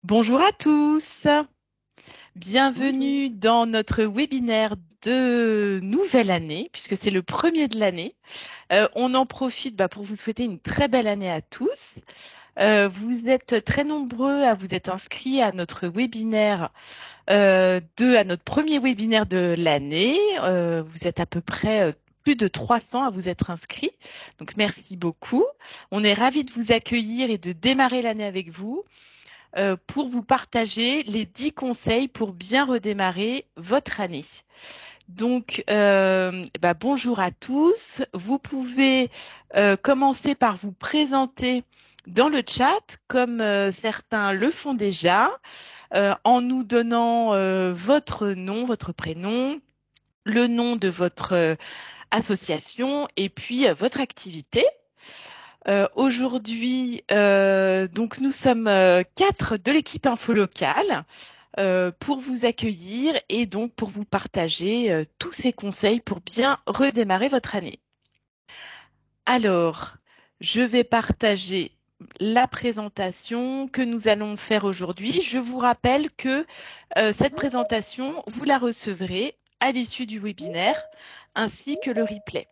Bonjour à tous, Bonjour. bienvenue dans notre webinaire de nouvelle année, puisque c'est le premier de l'année. On en profite pour vous souhaiter une très belle année à tous. Vous êtes très nombreux à vous être inscrits à notre webinaire, à notre premier webinaire de l'année. Vous êtes à peu près plus de 300 à vous être inscrits. Donc merci beaucoup. On est ravis de vous accueillir et de démarrer l'année avec vous pour vous partager les 10 conseils pour bien redémarrer votre année. Donc, bonjour à tous. Vous pouvez commencer par vous présenter dans le chat, comme certains le font déjà, en nous donnant votre nom, votre prénom, le nom de votre association et puis votre activité. Aujourd'hui, donc nous sommes quatre de l'équipe Info Locale pour vous accueillir et donc pour vous partager tous ces conseils pour bien redémarrer votre année. Alors, je vais partager la présentation que nous allons faire aujourd'hui. Je vous rappelle que cette présentation, vous la recevrez à l'issue du webinaire ainsi que le replay.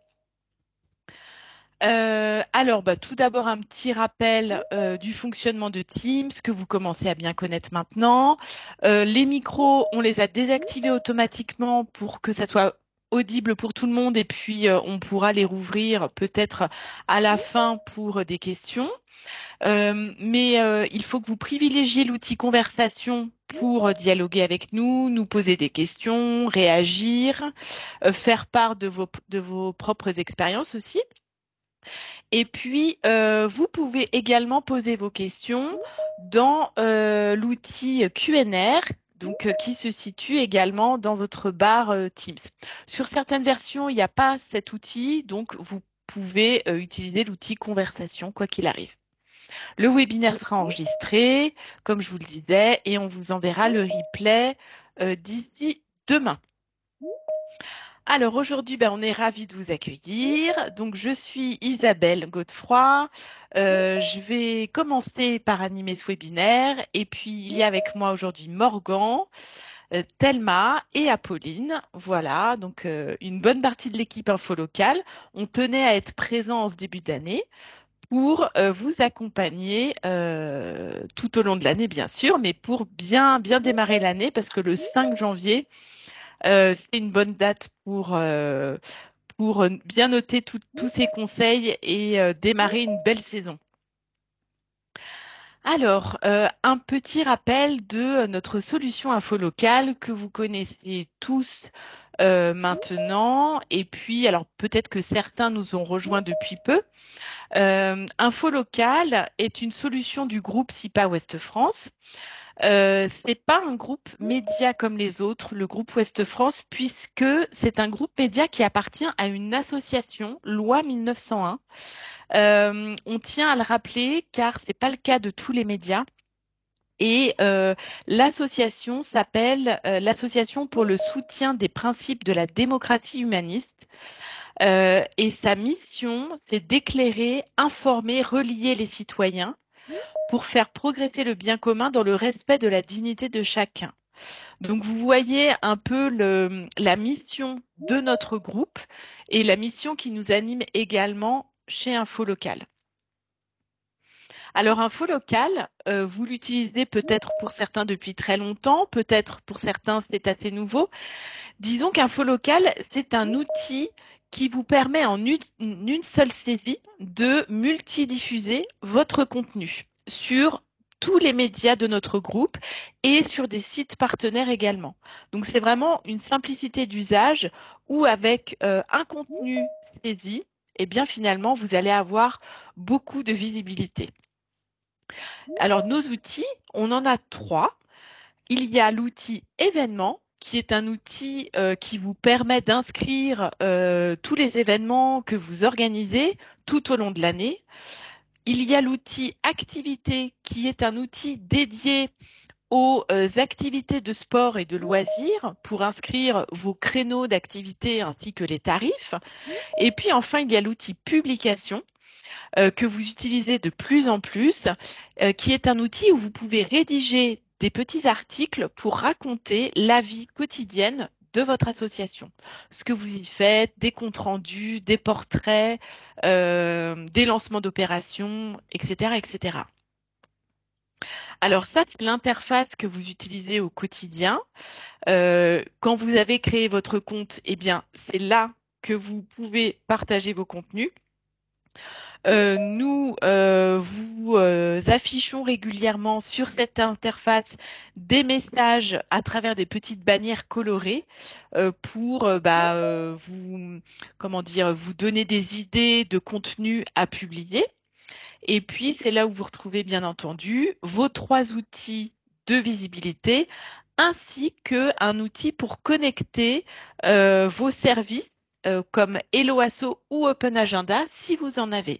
Tout d'abord, un petit rappel du fonctionnement de Teams que vous commencez à bien connaître maintenant. Les micros, on les a désactivés automatiquement pour que ça soit audible pour tout le monde et puis on pourra les rouvrir peut-être à la fin pour des questions. Mais il faut que vous privilégiez l'outil conversation pour dialoguer avec nous, nous poser des questions, réagir, faire part de vos propres expériences aussi. Et puis, vous pouvez également poser vos questions dans l'outil Q&R, donc qui se situe également dans votre barre Teams. Sur certaines versions, il n'y a pas cet outil, donc vous pouvez utiliser l'outil conversation, quoi qu'il arrive. Le webinaire sera enregistré, comme je vous le disais, et on vous enverra le replay d'ici demain. Alors aujourd'hui, on est ravis de vous accueillir. Donc je suis Isabelle Godefroy. Je vais commencer par animer ce webinaire et puis il y a avec moi aujourd'hui Morgan, Thelma et Apolline. Voilà, donc une bonne partie de l'équipe Info Locale. On tenait à être présent en ce début d'année pour vous accompagner tout au long de l'année, bien sûr, mais pour bien bien démarrer l'année parce que le 5 janvier c'est une bonne date pour bien noter tous ces conseils et démarrer une belle saison. Alors, un petit rappel de notre solution info locale que vous connaissez tous maintenant. Et puis, alors peut-être que certains nous ont rejoints depuis peu. Info locale est une solution du groupe SIPA Ouest France. C'est pas un groupe média comme les autres, le groupe Ouest France, puisque c'est un groupe média qui appartient à une association, loi 1901. On tient à le rappeler car c'est pas le cas de tous les médias. Et l'association s'appelle l'Association pour le soutien des principes de la démocratie humaniste. Et sa mission, c'est d'éclairer, informer, relier les citoyens pour faire progresser le bien commun dans le respect de la dignité de chacun. Donc vous voyez un peu la mission de notre groupe et la mission qui nous anime également chez Info Local. Alors Info Local, vous l'utilisez peut-être pour certains depuis très longtemps, peut-être pour certains c'est assez nouveau. Disons qu'Info Local, c'est un outil qui vous permet en une seule saisie de multidiffuser votre contenu sur tous les médias de notre groupe et sur des sites partenaires également. Donc c'est vraiment une simplicité d'usage où avec un contenu saisi, et bien finalement vous allez avoir beaucoup de visibilité. Alors nos outils, on en a trois. Il y a l'outil événement, qui est un outil qui vous permet d'inscrire tous les événements que vous organisez tout au long de l'année. Il y a l'outil activité, qui est un outil dédié aux activités de sport et de loisirs pour inscrire vos créneaux d'activité ainsi que les tarifs. Et puis enfin, il y a l'outil publication que vous utilisez de plus en plus, qui est un outil où vous pouvez rédiger des petits articles pour raconter la vie quotidienne de votre association. Ce que vous y faites, des comptes rendus, des portraits, des lancements d'opérations, etc., etc. Alors ça, c'est l'interface que vous utilisez au quotidien. Quand vous avez créé votre compte, eh bien, c'est là que vous pouvez partager vos contenus. Nous vous affichons régulièrement sur cette interface des messages à travers des petites bannières colorées pour vous, comment dire, vous donner des idées de contenu à publier. Et puis, c'est là où vous retrouvez bien entendu vos 3 outils de visibilité ainsi qu'un outil pour connecter vos services comme Hello Asso ou Open Agenda si vous en avez.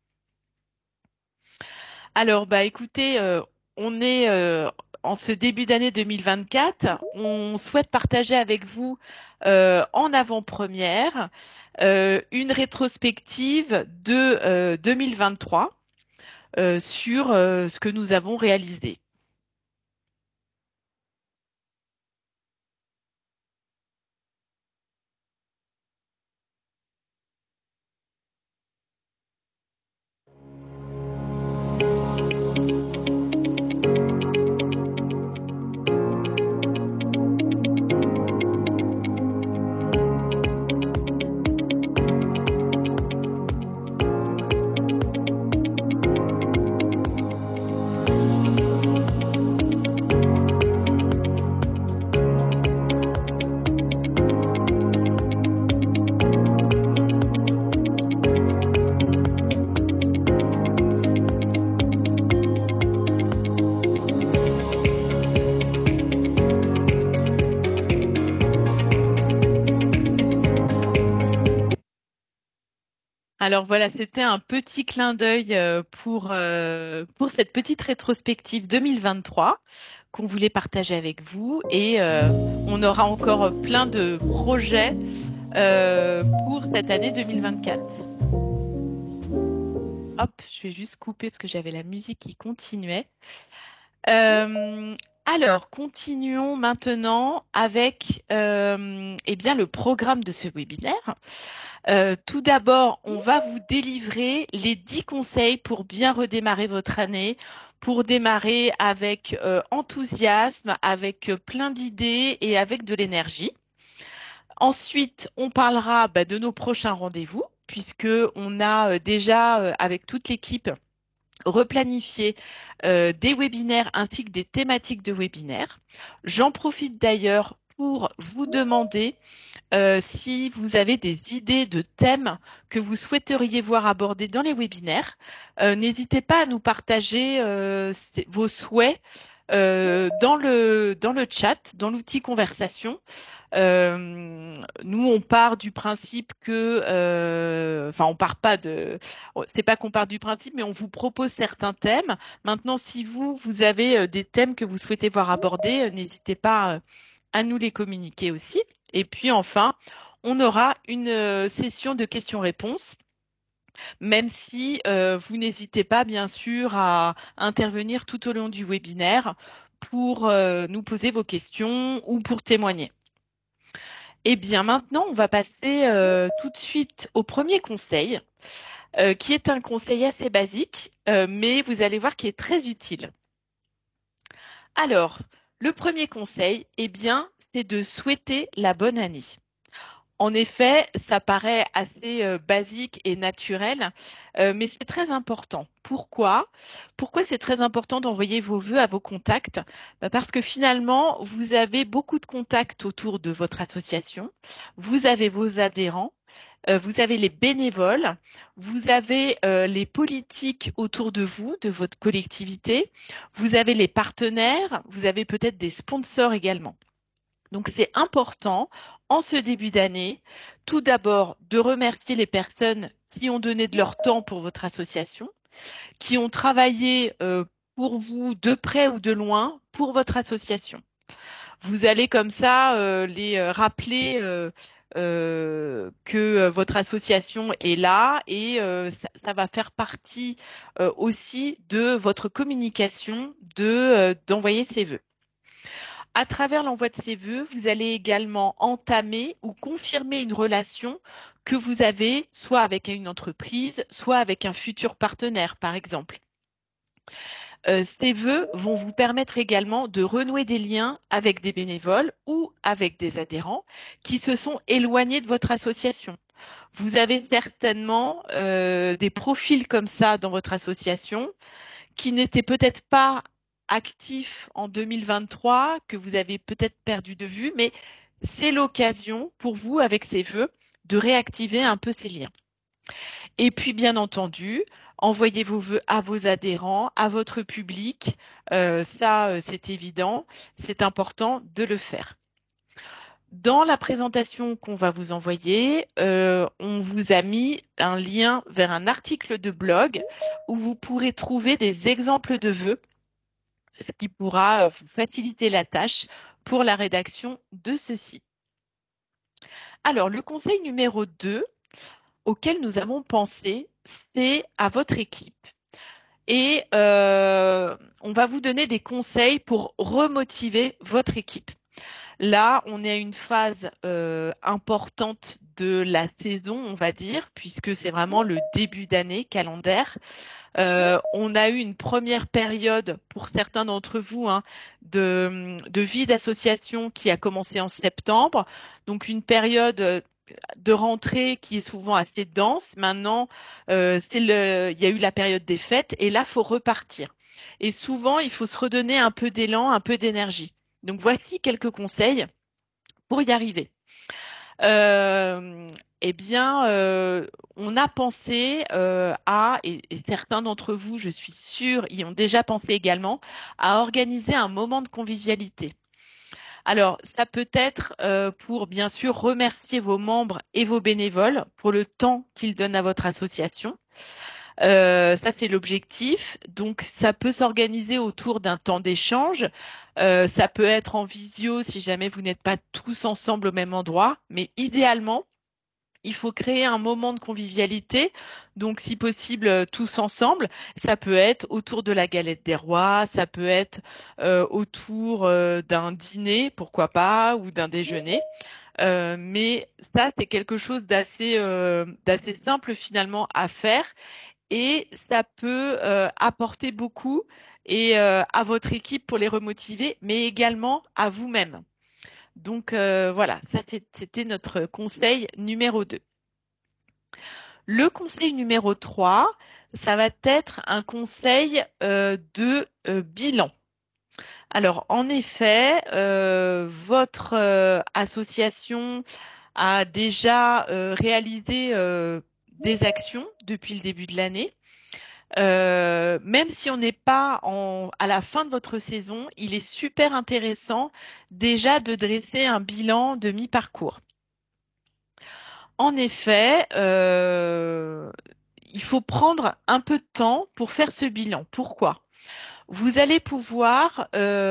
Alors, bah écoutez, on est en ce début d'année 2024. On souhaite partager avec vous en avant-première une rétrospective de 2023 sur ce que nous avons réalisé. Alors voilà, c'était un petit clin d'œil pour cette petite rétrospective 2023 qu'on voulait partager avec vous et on aura encore plein de projets pour cette année 2024. Hop, je vais juste couper parce que j'avais la musique qui continuait. Alors, continuons maintenant avec eh bien, le programme de ce webinaire. Tout d'abord, on va vous délivrer les 10 conseils pour bien redémarrer votre année, pour démarrer avec enthousiasme, avec plein d'idées et avec de l'énergie. Ensuite, on parlera de nos prochains rendez-vous, puisque on a déjà, avec toute l'équipe, replanifié des webinaires ainsi que des thématiques de webinaires. J'en profite d'ailleurs pour vous demander si vous avez des idées de thèmes que vous souhaiteriez voir abordés dans les webinaires. N'hésitez pas à nous partager vos souhaits dans le chat, dans l'outil conversation. Nous, on part du principe que, enfin, on part pas de, c'est pas qu'on part du principe, mais on vous propose certains thèmes. Maintenant, si vous avez des thèmes que vous souhaitez voir abordés, n'hésitez pas à nous les communiquer aussi. Et puis enfin, on aura une session de questions-réponses, même si vous n'hésitez pas, bien sûr, à intervenir tout au long du webinaire pour nous poser vos questions ou pour témoigner. Eh bien, maintenant, on va passer tout de suite au premier conseil, qui est un conseil assez basique, mais vous allez voir qu'il est très utile. Alors, le premier conseil, eh bien, c'est de souhaiter la bonne année. En effet, ça paraît assez basique et naturel, mais c'est très important. Pourquoi? Pourquoi c'est très important d'envoyer vos vœux à vos contacts? Parce que finalement, vous avez beaucoup de contacts autour de votre association, vous avez vos adhérents, vous avez les bénévoles, vous avez les politiques autour de vous, de votre collectivité, vous avez les partenaires, vous avez peut-être des sponsors également. Donc, c'est important en ce début d'année, tout d'abord, de remercier les personnes qui ont donné de leur temps pour votre association, qui ont travaillé pour vous de près ou de loin pour votre association. Vous allez comme ça les rappeler que votre association est là et ça va faire partie aussi de votre communication d'envoyer ces vœux. À travers l'envoi de ces vœux, vous allez également entamer ou confirmer une relation que vous avez soit avec une entreprise, soit avec un futur partenaire, par exemple. Ces vœux vont vous permettre également de renouer des liens avec des bénévoles ou avec des adhérents qui se sont éloignés de votre association. Vous avez certainement des profils comme ça dans votre association qui n'étaient peut-être pas actifs en 2023, que vous avez peut-être perdu de vue, mais c'est l'occasion pour vous, avec ces vœux, de réactiver un peu ces liens. Et puis, bien entendu, envoyez vos vœux à vos adhérents, à votre public. C'est évident. C'est important de le faire. Dans la présentation qu'on va vous envoyer, on vous a mis un lien vers un article de blog où vous pourrez trouver des exemples de vœux, ce qui pourra vous faciliter la tâche pour la rédaction de ceci. Alors, le conseil numéro 2 auquel nous avons pensé, c'est à votre équipe. Et on va vous donner des conseils pour remotiver votre équipe. Là, on est à une phase importante de la saison, on va dire, puisque c'est vraiment le début d'année calendaire. On a eu une première période, pour certains d'entre vous, de vie d'association qui a commencé en septembre. Donc, une période de rentrée qui est souvent assez dense. Maintenant, il y a eu la période des fêtes et là, faut repartir. Et souvent, il faut se redonner un peu d'élan, un peu d'énergie. Donc, voici quelques conseils pour y arriver. Eh bien, on a pensé et certains d'entre vous, je suis sûre, y ont déjà pensé également, à organiser un moment de convivialité. Alors, ça peut être pour, bien sûr, remercier vos membres et vos bénévoles pour le temps qu'ils donnent à votre association. Ça, c'est l'objectif. Donc, ça peut s'organiser autour d'un temps d'échange. Ça peut être en visio si jamais vous n'êtes pas tous ensemble au même endroit. Mais idéalement, il faut créer un moment de convivialité, donc si possible tous ensemble. Ça peut être autour de la galette des rois, ça peut être autour d'un dîner, pourquoi pas, ou d'un déjeuner. Mais ça, c'est quelque chose d'assez simple finalement à faire et ça peut apporter beaucoup et à votre équipe pour les remotiver, mais également à vous-même. Donc voilà, ça c'était notre conseil numéro 2. Le conseil numéro 3, ça va être un conseil de bilan. Alors, en effet, votre association a déjà réalisé des actions depuis le début de l'année. Même si on n'est pas à la fin de votre saison, il est super intéressant déjà de dresser un bilan de mi-parcours. En effet, il faut prendre un peu de temps pour faire ce bilan. Pourquoi? Vous allez pouvoir,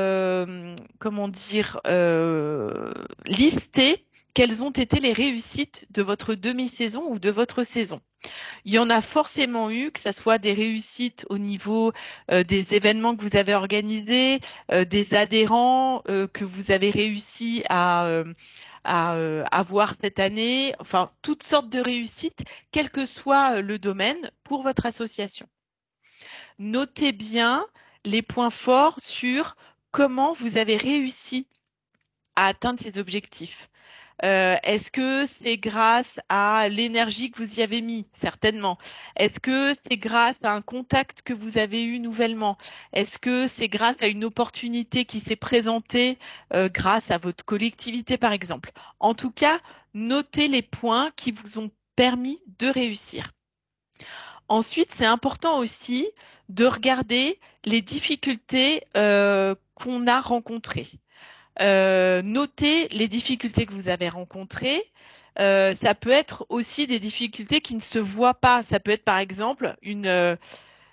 lister quelles ont été les réussites de votre demi-saison ou de votre saison. Il y en a forcément eu, que ce soit des réussites au niveau des événements que vous avez organisés, des adhérents que vous avez réussi à avoir cette année, enfin toutes sortes de réussites, quel que soit le domaine pour votre association. Notez bien les points forts sur comment vous avez réussi à atteindre ces objectifs. Est-ce que c'est grâce à l'énergie que vous y avez mis? Certainement. Est-ce que c'est grâce à un contact que vous avez eu nouvellement? Est-ce que c'est grâce à une opportunité qui s'est présentée grâce à votre collectivité, par exemple? En tout cas, notez les points qui vous ont permis de réussir. Ensuite, c'est important aussi de regarder les difficultés qu'on a rencontrées. Notez les difficultés que vous avez rencontrées. Ça peut être aussi des difficultés qui ne se voient pas. Ça peut être par exemple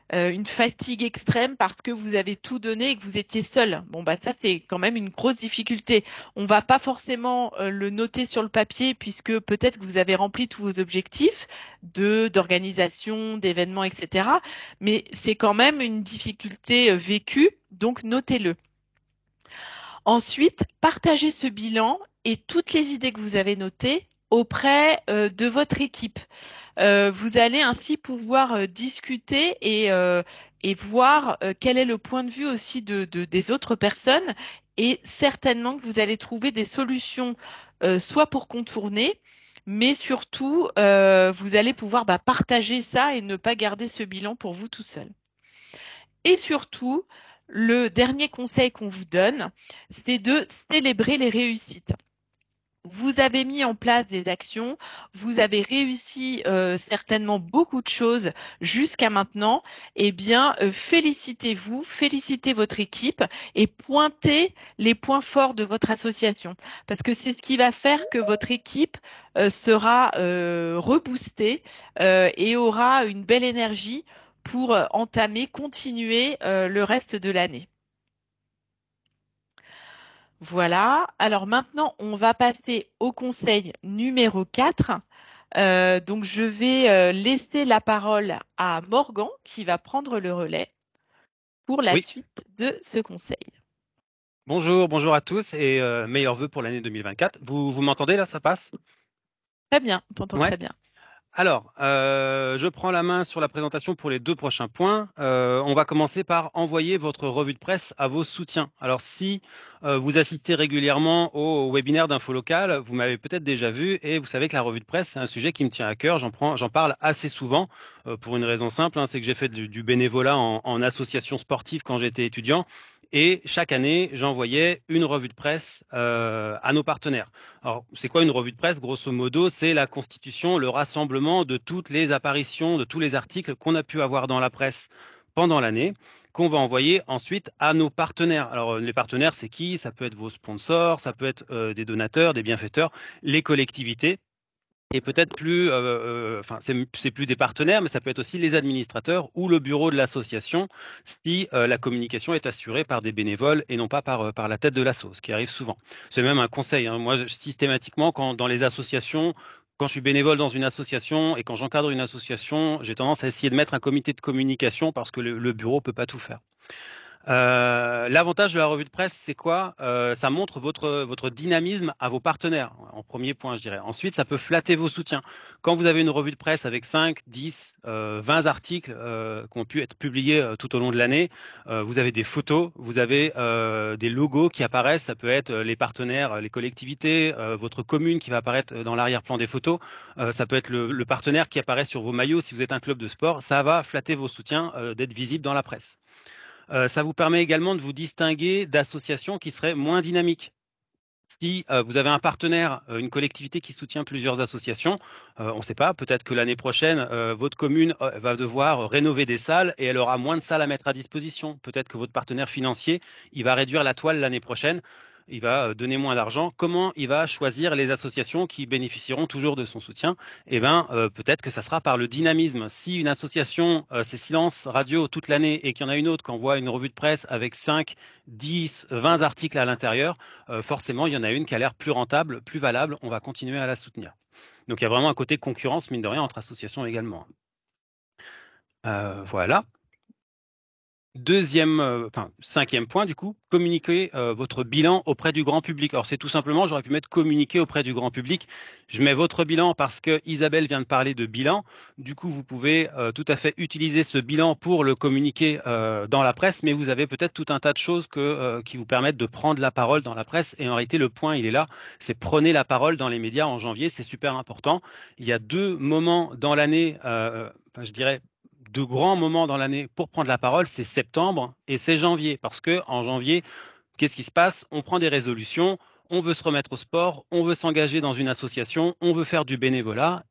une fatigue extrême parce que vous avez tout donné et que vous étiez seul. Bon, bah ça, c'est quand même une grosse difficulté. On va pas forcément le noter sur le papier puisque peut-être que vous avez rempli tous vos objectifs d'organisation, d'événements, etc. Mais c'est quand même une difficulté vécue, donc notez-le. Ensuite, partagez ce bilan et toutes les idées que vous avez notées auprès de votre équipe. Vous allez ainsi pouvoir discuter et voir quel est le point de vue aussi des autres personnes et certainement que vous allez trouver des solutions soit pour contourner, mais surtout vous allez pouvoir partager ça et ne pas garder ce bilan pour vous tout seul. Et surtout, le dernier conseil qu'on vous donne, c'est de célébrer les réussites. Vous avez mis en place des actions, vous avez réussi certainement beaucoup de choses jusqu'à maintenant. Eh bien, félicitez-vous, félicitez votre équipe et pointez les points forts de votre association. Parce que c'est ce qui va faire que votre équipe sera reboostée et aura une belle énergie pour entamer, continuer le reste de l'année. Voilà. Alors maintenant, on va passer au conseil numéro 4. Donc, je vais laisser la parole à Morgan qui va prendre le relais pour la Oui, suite de ce conseil. bonjour à tous et meilleurs vœux pour l'année 2024. Vous m'entendez là, ça passe? Très bien, on t'entend Ouais. très bien. Alors, je prends la main sur la présentation pour les 2 prochains points. On va commencer par envoyer votre revue de presse à vos soutiens. Alors, si vous assistez régulièrement aux webinaires d'info locale, vous m'avez peut-être déjà vu et vous savez que la revue de presse, c'est un sujet qui me tient à cœur. J'en parle assez souvent pour une raison simple, hein, c'est que j'ai fait du bénévolat en association sportive quand j'étais étudiant. Et chaque année, j'envoyais une revue de presse à nos partenaires. Alors, c'est quoi une revue de presse? Grosso modo, c'est la constitution, le rassemblement de toutes les apparitions, de tous les articles qu'on a pu avoir dans la presse pendant l'année, qu'on va envoyer ensuite à nos partenaires. Alors, les partenaires, c'est qui? Ça peut être vos sponsors, ça peut être des donateurs, des bienfaiteurs, les collectivités. Et peut-être plus, enfin, c'est plus des partenaires, mais ça peut être aussi les administrateurs ou le bureau de l'association si la communication est assurée par des bénévoles et non pas par la tête de l'asso, ce qui arrive souvent. C'est même un conseil, hein. Moi, systématiquement, dans les associations, quand je suis bénévole dans une association et quand j'encadre une association, j'ai tendance à essayer de mettre un comité de communication parce que le bureau peut pas tout faire. L'avantage de la revue de presse, c'est quoi? Ça montre votre dynamisme à vos partenaires, en premier point, je dirais. Ensuite, ça peut flatter vos soutiens. Quand vous avez une revue de presse avec 5, 10, 20 articles qui ont pu être publiés tout au long de l'année, vous avez des photos, vous avez des logos qui apparaissent. Ça peut être les partenaires, les collectivités, votre commune qui va apparaître dans l'arrière-plan des photos. Ça peut être le partenaire qui apparaît sur vos maillots si vous êtes un club de sport. Ça va flatter vos soutiens d'être visible dans la presse. Ça vous permet également de vous distinguer d'associations qui seraient moins dynamiques. Si vous avez un partenaire, une collectivité qui soutient plusieurs associations, on ne sait pas, peut-être que l'année prochaine, votre commune va devoir rénover des salles et elle aura moins de salles à mettre à disposition. Peut-être que votre partenaire financier, il va réduire la toile l'année prochaine, il va donner moins d'argent. Comment il va choisir les associations qui bénéficieront toujours de son soutien? Eh bien, peut-être que ça sera par le dynamisme. Si une association, c'est silence radio toute l'année et qu'il y en a une autre qui envoie une revue de presse avec 5, 10, 20 articles à l'intérieur, forcément, il y en a une qui a l'air plus rentable, plus valable. On va continuer à la soutenir. Donc, il y a vraiment un côté concurrence, mine de rien, entre associations également. Voilà. Cinquième point, du coup, communiquer votre bilan auprès du grand public. Alors, c'est tout simplement, j'aurais pu mettre communiquer auprès du grand public. Je mets votre bilan parce que Isabelle vient de parler de bilan. Du coup, vous pouvez tout à fait utiliser ce bilan pour le communiquer dans la presse, mais vous avez peut-être tout un tas de choses qui vous permettent de prendre la parole dans la presse. Et en réalité, le point, il est là, c'est prenez la parole dans les médias en janvier, c'est super important. Il y a 2 moments dans l'année, je dirais, 2 grands moments dans l'année pour prendre la parole, c'est septembre et c'est janvier. Parce que en janvier, qu'est-ce qui se passe? On prend des résolutions, on veut se remettre au sport, on veut s'engager dans une association, on veut faire du bénévolat.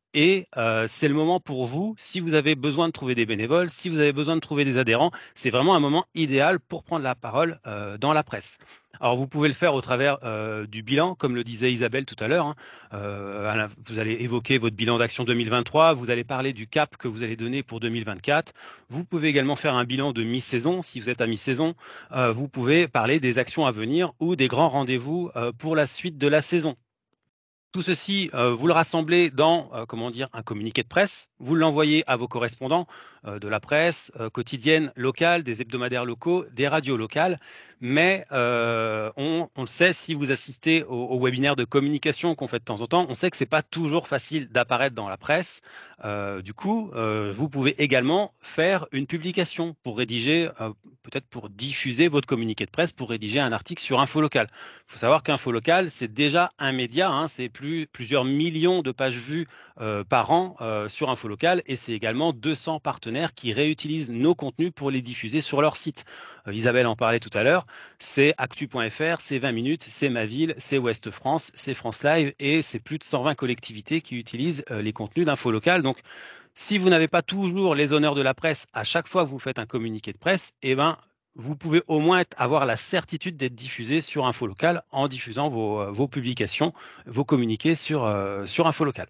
Et c'est le moment pour vous, si vous avez besoin de trouver des bénévoles, si vous avez besoin de trouver des adhérents, c'est vraiment un moment idéal pour prendre la parole dans la presse. Alors vous pouvez le faire au travers du bilan, comme le disait Isabelle tout à l'heure. Hein. Vous allez évoquer votre bilan d'action 2023, vous allez parler du cap que vous allez donner pour 2024. Vous pouvez également faire un bilan de mi-saison, si vous êtes à mi-saison. Vous pouvez parler des actions à venir ou des grands rendez-vous pour la suite de la saison. Tout ceci, vous le rassemblez dans, comment dire, un communiqué de presse. Vous l'envoyez à vos correspondants de la presse quotidienne, locale, des hebdomadaires locaux, des radios locales. Mais on le sait, si vous assistez aux webinaires de communication qu'on fait de temps en temps, on sait que c'est pas toujours facile d'apparaître dans la presse. Du coup, vous pouvez également faire une publication pour rédiger, peut-être pour diffuser votre communiqué de presse, pour rédiger un article sur Info Local. Il faut savoir qu'Info Local, c'est déjà un média, hein, c'est plusieurs millions de pages vues par an sur Info Local, et c'est également 200 partenaires qui réutilisent nos contenus pour les diffuser sur leur site. Isabelle en parlait tout à l'heure, c'est actu.fr, c'est 20 minutes, c'est Ma Ville, c'est Ouest France, c'est France Live, et c'est plus de 120 collectivités qui utilisent les contenus d'Info Local. Donc, si vous n'avez pas toujours les honneurs de la presse à chaque fois que vous faites un communiqué de presse, eh ben, vous pouvez au moins avoir la certitude d'être diffusé sur Info Local en diffusant vos publications, vos communiqués sur Info Local.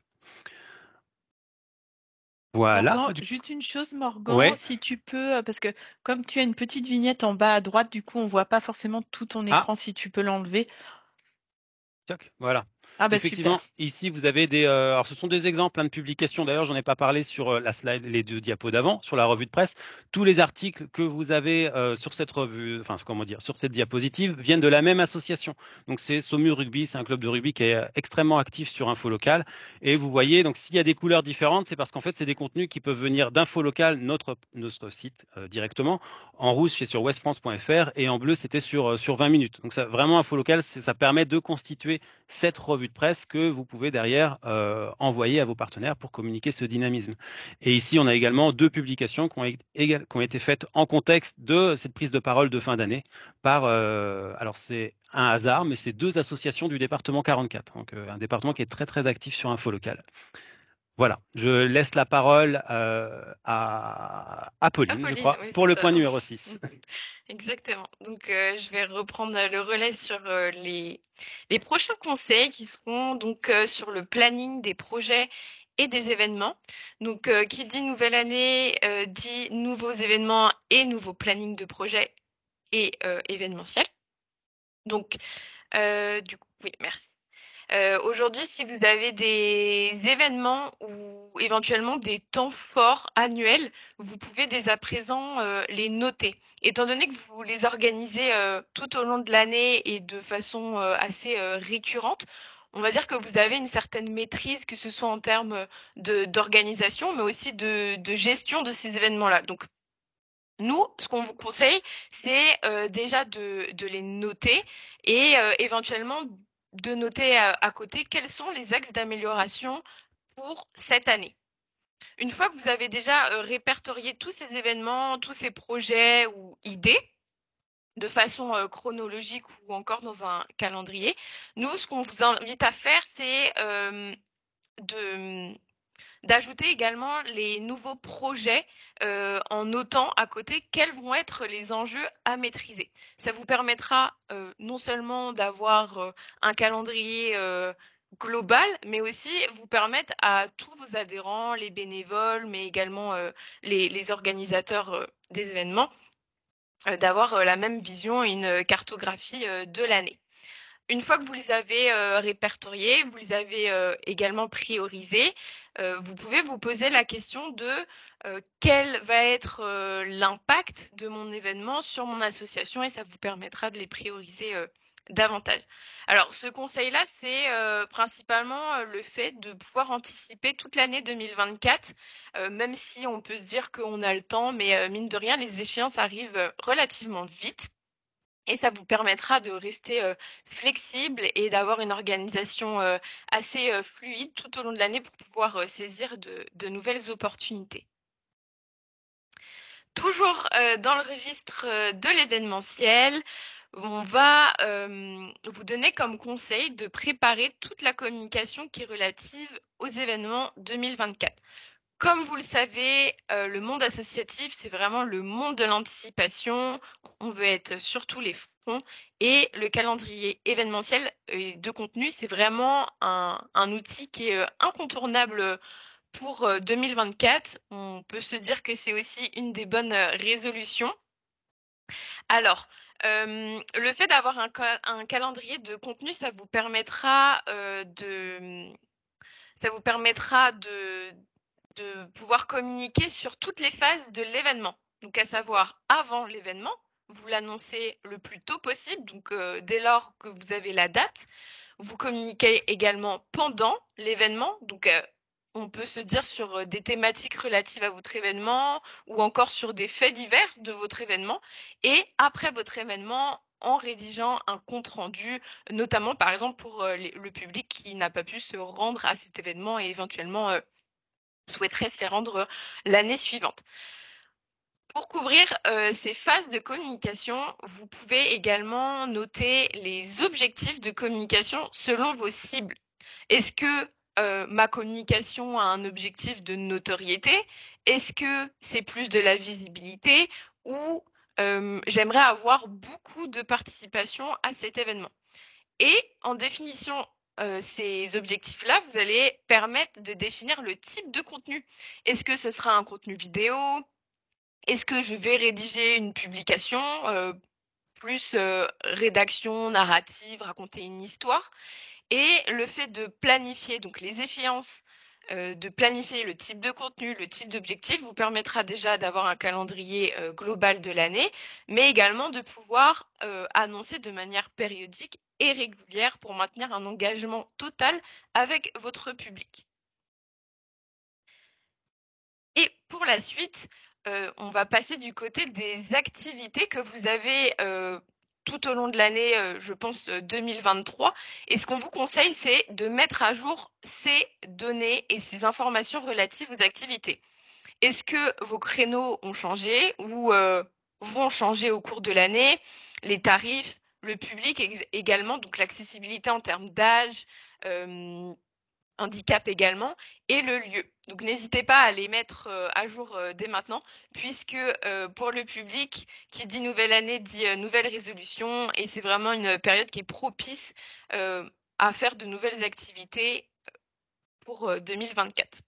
Voilà. Morgan, juste une chose, Morgan, Ouais. si tu peux, parce que comme tu as une petite vignette en bas à droite, du coup, on voit pas forcément tout ton écran, si tu peux l'enlever. Voilà. Ah bah Effectivement, super. ici vous avez des. Alors ce sont des exemples de publications. D'ailleurs, j'en ai pas parlé sur la slide, les deux diapos d'avant, sur la revue de presse. Tous les articles que vous avez sur cette revue, enfin comment dire, sur cette diapositive, viennent de la même association. Donc c'est Saumur Rugby, c'est un club de rugby qui est extrêmement actif sur Info Local. Et vous voyez, donc s'il y a des couleurs différentes, c'est parce qu'en fait c'est des contenus qui peuvent venir d'Info Local, notre site directement. En rouge, c'est sur westfrance.fr et en bleu, c'était sur 20 minutes. Donc ça, vraiment Info Local, ça permet de constituer cette revue de presse que vous pouvez derrière envoyer à vos partenaires pour communiquer ce dynamisme. Et ici, on a également deux publications qui ont été faites en contexte de cette prise de parole de fin d'année par, alors c'est un hasard, mais c'est deux associations du département 44, donc un département qui est très très actif sur Info Local. Voilà, je laisse la parole à Pauline, je crois, oui, pour c'est le ça. point numéro 6. Exactement. Donc, je vais reprendre le relais sur les prochains conseils qui seront donc sur le planning des projets et des événements. Donc, qui dit nouvelle année, dit nouveaux événements et nouveaux plannings de projets et événementiels. Donc, du coup, oui, merci. Aujourd'hui, si vous avez des événements ou éventuellement des temps forts annuels, vous pouvez dès à présent les noter. Étant donné que vous les organisez tout au long de l'année et de façon assez récurrente, on va dire que vous avez une certaine maîtrise, que ce soit en termes d'organisation, mais aussi de gestion de ces événements-là. Donc, nous, ce qu'on vous conseille, c'est déjà de les noter et éventuellement de noter à côté quels sont les axes d'amélioration pour cette année. Une fois que vous avez déjà répertorié tous ces événements, tous ces projets ou idées, de façon chronologique ou encore dans un calendrier, nous, ce qu'on vous invite à faire, c'est de d'ajouter également les nouveaux projets en notant à côté quels vont être les enjeux à maîtriser. Ça vous permettra non seulement d'avoir un calendrier global, mais aussi vous permettre à tous vos adhérents, les bénévoles, mais également les organisateurs des événements, d'avoir la même vision et une cartographie de l'année. Une fois que vous les avez répertoriés, vous les avez également priorisés, vous pouvez vous poser la question de quel va être l'impact de mon événement sur mon association et ça vous permettra de les prioriser davantage. Alors, ce conseil-là, c'est principalement le fait de pouvoir anticiper toute l'année 2024, même si on peut se dire qu'on a le temps, mais mine de rien, les échéances arrivent relativement vite. Et ça vous permettra de rester flexible et d'avoir une organisation assez fluide tout au long de l'année pour pouvoir saisir de nouvelles opportunités. Toujours dans le registre de l'événementiel, on va vous donner comme conseil de préparer toute la communication qui est relative aux événements 2024. Comme vous le savez, le monde associatif, c'est vraiment le monde de l'anticipation. On veut être sur tous les fronts et le calendrier événementiel et de contenu, c'est vraiment un outil qui est incontournable pour 2024. On peut se dire que c'est aussi une des bonnes résolutions. Alors, le fait d'avoir un calendrier de contenu, ça vous permettra de pouvoir communiquer sur toutes les phases de l'événement. Donc, à savoir avant l'événement, vous l'annoncez le plus tôt possible, donc dès lors que vous avez la date. Vous communiquez également pendant l'événement, donc on peut se dire sur des thématiques relatives à votre événement ou encore sur des faits divers de votre événement. Et après votre événement, en rédigeant un compte-rendu, notamment par exemple pour le public qui n'a pas pu se rendre à cet événement et éventuellement souhaiterait s'y rendre l'année suivante. Pour couvrir ces phases de communication, vous pouvez également noter les objectifs de communication selon vos cibles. Est-ce que ma communication a un objectif de notoriété? Est-ce que c'est plus de la visibilité? Ou j'aimerais avoir beaucoup de participation à cet événement? Et en définition ces objectifs-là, vous allez permettre de définir le type de contenu. Est-ce que ce sera un contenu vidéo? Est-ce que je vais rédiger une publication plus rédaction narrative, raconter une histoire? Et le fait de planifier donc les échéances, de planifier le type de contenu, le type d'objectif vous permettra déjà d'avoir un calendrier global de l'année, mais également de pouvoir annoncer de manière périodique et régulière pour maintenir un engagement total avec votre public. Et pour la suite, on va passer du côté des activités que vous avez tout au long de l'année, je pense 2023. Et ce qu'on vous conseille, c'est de mettre à jour ces données et ces informations relatives aux activités. Est-ce que vos créneaux ont changé ou vont changer au cours de l'année? Les tarifs, le public également, donc l'accessibilité en termes d'âge, handicap également, et le lieu. Donc n'hésitez pas à les mettre à jour dès maintenant, puisque pour le public, qui dit nouvelle année dit nouvelle résolution, et c'est vraiment une période qui est propice à faire de nouvelles activités pour 2024.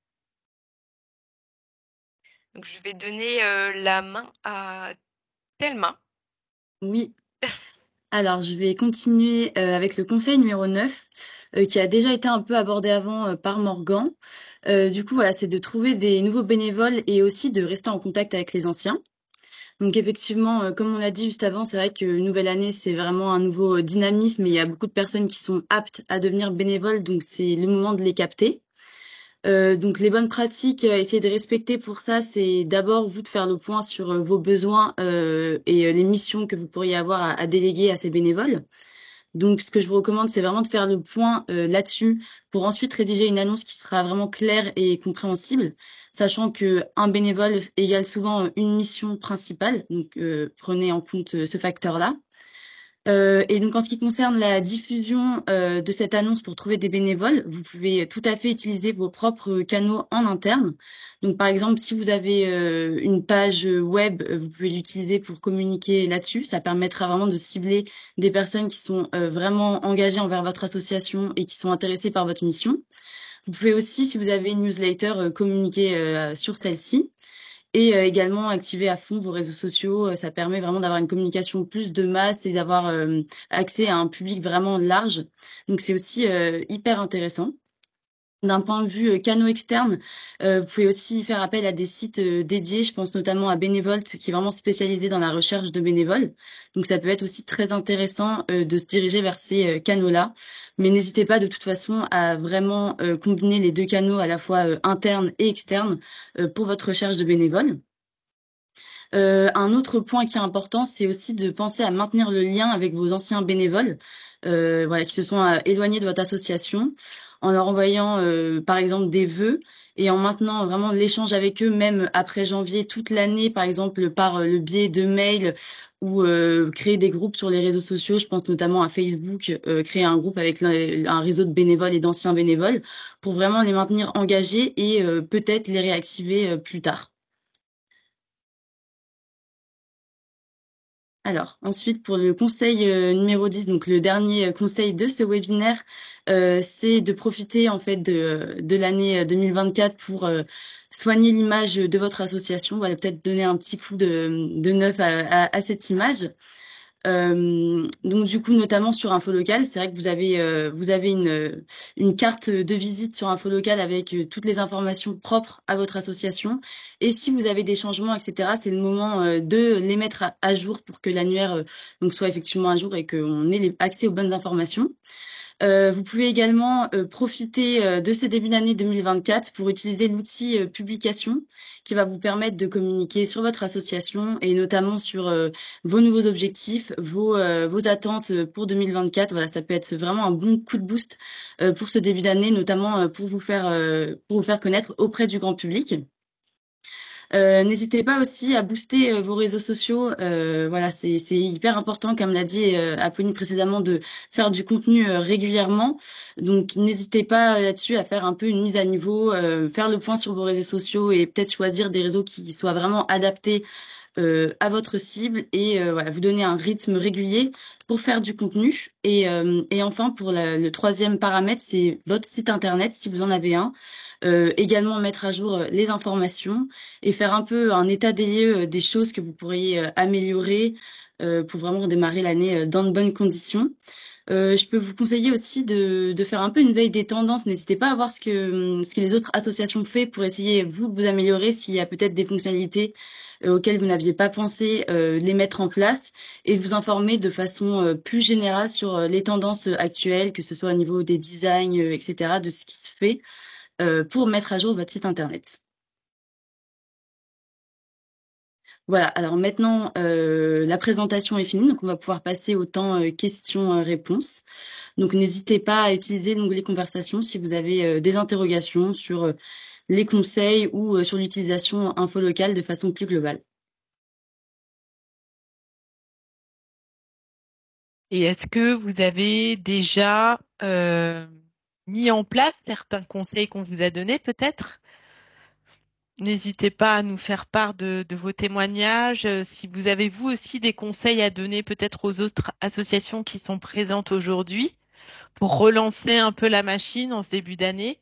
Donc je vais donner la main à Thelma. Oui. Alors, je vais continuer avec le conseil numéro 9, qui a déjà été un peu abordé avant par Morgan. Du coup, voilà, c'est de trouver des nouveaux bénévoles et aussi de rester en contact avec les anciens. Donc effectivement, comme on l'a dit juste avant, c'est vrai que nouvelle année, c'est vraiment un nouveau dynamisme et il y a beaucoup de personnes qui sont aptes à devenir bénévoles, donc c'est le moment de les capter. Donc les bonnes pratiques à essayer de respecter pour ça, c'est d'abord vous de faire le point sur vos besoins et les missions que vous pourriez avoir à déléguer à ces bénévoles. Donc ce que je vous recommande, c'est vraiment de faire le point là-dessus pour ensuite rédiger une annonce qui sera vraiment claire et compréhensible, sachant que un bénévole égale souvent une mission principale. Donc prenez en compte ce facteur-là. Et donc, en ce qui concerne la diffusion de cette annonce pour trouver des bénévoles, vous pouvez tout à fait utiliser vos propres canaux en interne. Donc, par exemple, si vous avez une page web, vous pouvez l'utiliser pour communiquer là-dessus. Ça permettra vraiment de cibler des personnes qui sont vraiment engagées envers votre association et qui sont intéressées par votre mission. Vous pouvez aussi, si vous avez une newsletter, communiquer sur celle-ci. Et également activer à fond vos réseaux sociaux, ça permet vraiment d'avoir une communication plus de masse et d'avoir accès à un public vraiment large. Donc c'est aussi hyper intéressant. D'un point de vue canaux externes, vous pouvez aussi faire appel à des sites dédiés. Je pense notamment à Bénévolte, qui est vraiment spécialisé dans la recherche de bénévoles. Donc ça peut être aussi très intéressant de se diriger vers ces canaux-là. Mais n'hésitez pas de toute façon à vraiment combiner les deux canaux, à la fois internes et externes, pour votre recherche de bénévoles. Un autre point qui est important, c'est aussi de penser à maintenir le lien avec vos anciens bénévoles, voilà, qui se sont éloignés de votre association, en leur envoyant, par exemple, des vœux et en maintenant vraiment l'échange avec eux, même après janvier, toute l'année, par exemple par le biais de mails ou créer des groupes sur les réseaux sociaux. Je pense notamment à Facebook, créer un groupe avec un réseau de bénévoles et d'anciens bénévoles pour vraiment les maintenir engagés et peut-être les réactiver plus tard. Alors, ensuite, pour le conseil numéro 10, donc le dernier conseil de ce webinaire, c'est de profiter en fait de l'année 2024 pour soigner l'image de votre association. Voilà, peut-être donner un petit coup de neuf à cette image. Donc du coup, notamment sur Infolocal, c'est vrai que vous avez une carte de visite sur Infolocal avec toutes les informations propres à votre association. Et si vous avez des changements, etc., c'est le moment de les mettre à jour pour que l'annuaire donc soit effectivement à jour et qu'on ait accès aux bonnes informations. Vous pouvez également profiter de ce début d'année 2024 pour utiliser l'outil publication qui va vous permettre de communiquer sur votre association et notamment sur vos nouveaux objectifs, vos attentes pour 2024. Voilà, ça peut être vraiment un bon coup de boost pour ce début d'année, notamment pour vous faire connaître auprès du grand public. N'hésitez pas aussi à booster vos réseaux sociaux. Voilà, c'est hyper important, comme l'a dit Apolline précédemment, de faire du contenu régulièrement. Donc, n'hésitez pas là-dessus à faire un peu une mise à niveau, faire le point sur vos réseaux sociaux et peut-être choisir des réseaux qui soient vraiment adaptés à votre cible et voilà, vous donner un rythme régulier pour faire du contenu. Et enfin, pour le troisième paramètre, c'est votre site internet, si vous en avez un. Également mettre à jour les informations et faire un peu un état des lieux des choses que vous pourriez améliorer pour vraiment démarrer l'année dans de bonnes conditions. Je peux vous conseiller aussi de faire un peu une veille des tendances. N'hésitez pas à voir ce que les autres associations font pour essayer, vous, de vous améliorer s'il y a peut-être des fonctionnalités auxquelles vous n'aviez pas pensé, les mettre en place et vous informer de façon plus générale sur les tendances actuelles, que ce soit au niveau des designs, etc., de ce qui se fait pour mettre à jour votre site internet. Voilà, alors maintenant, la présentation est finie, donc on va pouvoir passer au temps questions-réponses. Donc n'hésitez pas à utiliser l'onglet conversation si vous avez des interrogations sur les conseils ou sur l'utilisation infolocale de façon plus globale. Et est-ce que vous avez déjà mis en place certains conseils qu'on vous a donnés, peut-être? N'hésitez pas à nous faire part de vos témoignages. Si vous avez vous aussi des conseils à donner peut-être aux autres associations qui sont présentes aujourd'hui pour relancer un peu la machine en ce début d'année.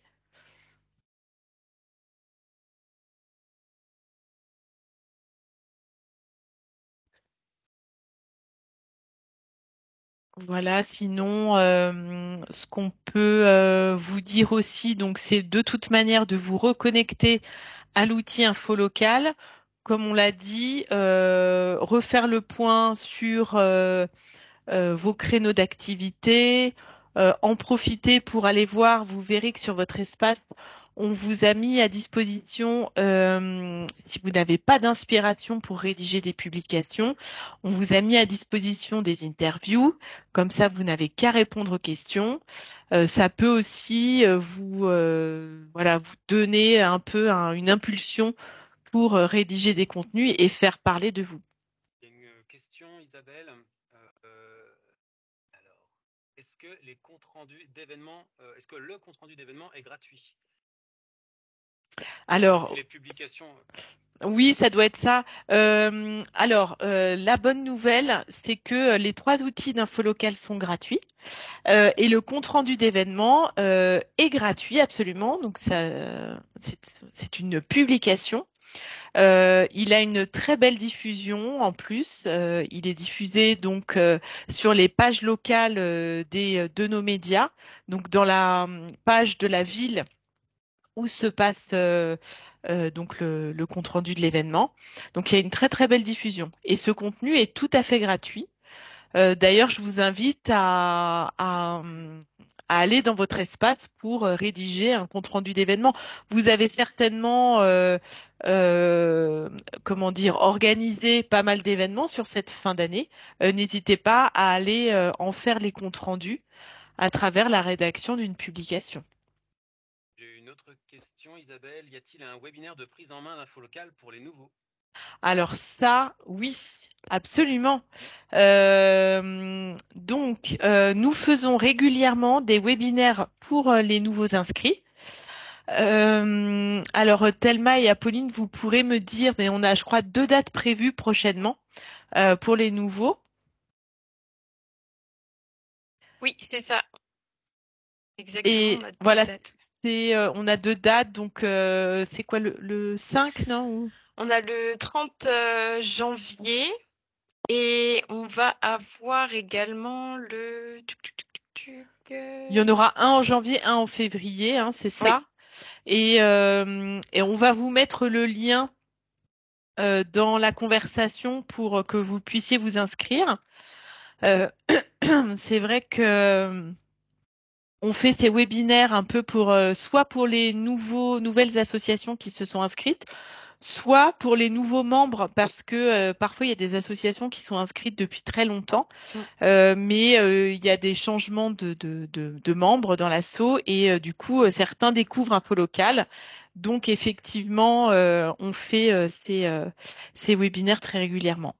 Voilà, sinon, ce qu'on peut vous dire aussi, donc c'est de toute manière de vous reconnecter à l'outil info local. Comme on l'a dit, refaire le point sur vos créneaux d'activité, en profiter pour aller voir. Vous verrez que sur votre espace, on vous a mis à disposition, si vous n'avez pas d'inspiration pour rédiger des publications, on vous a mis à disposition des interviews. Comme ça, vous n'avez qu'à répondre aux questions. Ça peut aussi voilà, vous donner un peu une impulsion pour rédiger des contenus et faire parler de vous. Il y a une question, Isabelle. Alors, est-ce que les comptes rendus d'événements, est-ce que le compte rendu d'événements est gratuit? Alors, C'est les publications. oui, ça doit être ça. La bonne nouvelle, c'est que les 3 outils d'infolocal sont gratuits et le compte-rendu d'événement est gratuit absolument. Donc c'est une publication. Il a une très belle diffusion en plus. Il est diffusé donc sur les pages locales de nos médias, donc dans la page de la ville où se passe donc le compte-rendu de l'événement. Donc il y a une très très belle diffusion. Et ce contenu est tout à fait gratuit. D'ailleurs, je vous invite à aller dans votre espace pour rédiger un compte-rendu d'événement. Vous avez certainement, comment dire, organisé pas mal d'événements sur cette fin d'année. N'hésitez pas à aller en faire les comptes rendus à travers la rédaction d'une publication. J'ai une une autre question, Isabelle. Y a-t-il un webinaire de prise en main d'infolocal pour les nouveaux? Alors ça, oui, absolument. Donc, nous faisons régulièrement des webinaires pour les nouveaux inscrits. Alors, Thelma et Apolline, vous pourrez me dire, mais on a, je crois, 2 dates prévues prochainement pour les nouveaux. Oui, c'est ça. Exactement, Et on a 2 voilà, dates. on a 2 dates, donc c'est quoi le 5, non? On a le 30 janvier et on va avoir également le... Il y en aura un en janvier, un en février, hein, c'est Oui, ça. Et on va vous mettre le lien dans la conversation pour que vous puissiez vous inscrire. Euh, c'est vrai que on fait ces webinaires un peu pour soit pour les nouvelles associations qui se sont inscrites, soit pour les nouveaux membres parce que parfois il y a des associations qui sont inscrites depuis très longtemps, mm, mais il y a des changements de membres dans l'asso et du coup certains découvrent Info Local. Donc effectivement, on fait ces webinaires très régulièrement.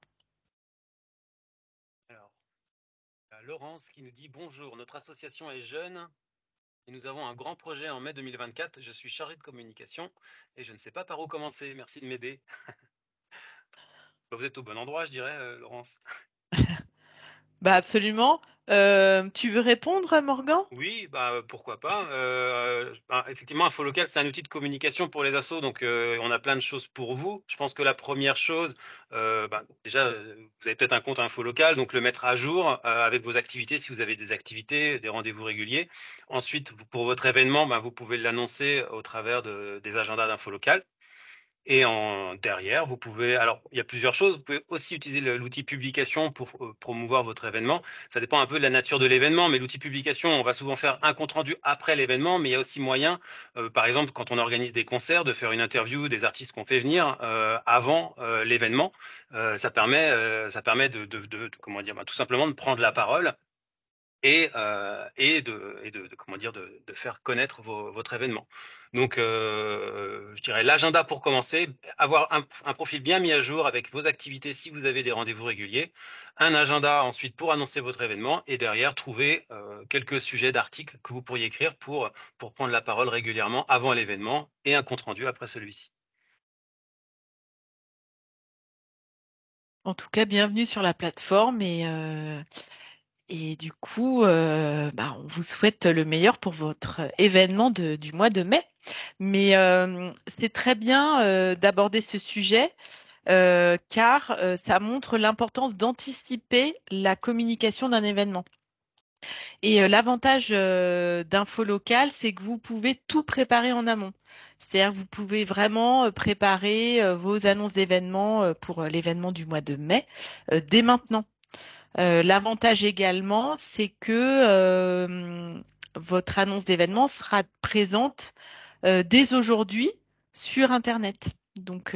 Alors, Laurence qui nous dit bonjour, notre association est jeune et nous avons un grand projet en mai 2024. Je suis chargé de communication et je ne sais pas par où commencer. Merci de m'aider. Vous êtes au bon endroit, je dirais, Laurence. Bah absolument. Tu veux répondre, Morgan? Oui, bah pourquoi pas. Effectivement, Infolocal, c'est un outil de communication pour les assos, donc on a plein de choses pour vous. Je pense que la première chose, déjà, vous avez peut-être un compte Infolocal, donc le mettre à jour avec vos activités, si vous avez des activités, des rendez-vous réguliers. Ensuite, pour votre événement, vous pouvez l'annoncer au travers des agendas d'Infolocal. Et derrière, vous pouvez, alors il y a plusieurs choses, vous pouvez aussi utiliser l'outil publication pour promouvoir votre événement. Ça dépend un peu de la nature de l'événement, mais l'outil publication, on va souvent faire un compte-rendu après l'événement, mais il y a aussi moyen, par exemple, quand on organise des concerts, de faire une interview des artistes qu'on fait venir avant l'événement. Ça permet comment dire, tout simplement de prendre la parole et comment dire de faire connaître votre événement. Donc, je dirais l'agenda pour commencer, avoir un profil bien mis à jour avec vos activités si vous avez des rendez-vous réguliers, un agenda ensuite pour annoncer votre événement et derrière trouver quelques sujets d'articles que vous pourriez écrire pour prendre la parole régulièrement avant l'événement et un compte rendu après celui-ci. En tout cas, bienvenue sur la plateforme et du coup, on vous souhaite le meilleur pour votre événement du mois de mai. Mais c'est très bien d'aborder ce sujet car ça montre l'importance d'anticiper la communication d'un événement. Et l'avantage d'Info Local, c'est que vous pouvez tout préparer en amont. C'est-à-dire que vous pouvez vraiment préparer vos annonces d'événements pour l'événement du mois de mai dès maintenant. L'avantage également, c'est que votre annonce d'événement sera présente dès aujourd'hui sur Internet. Donc,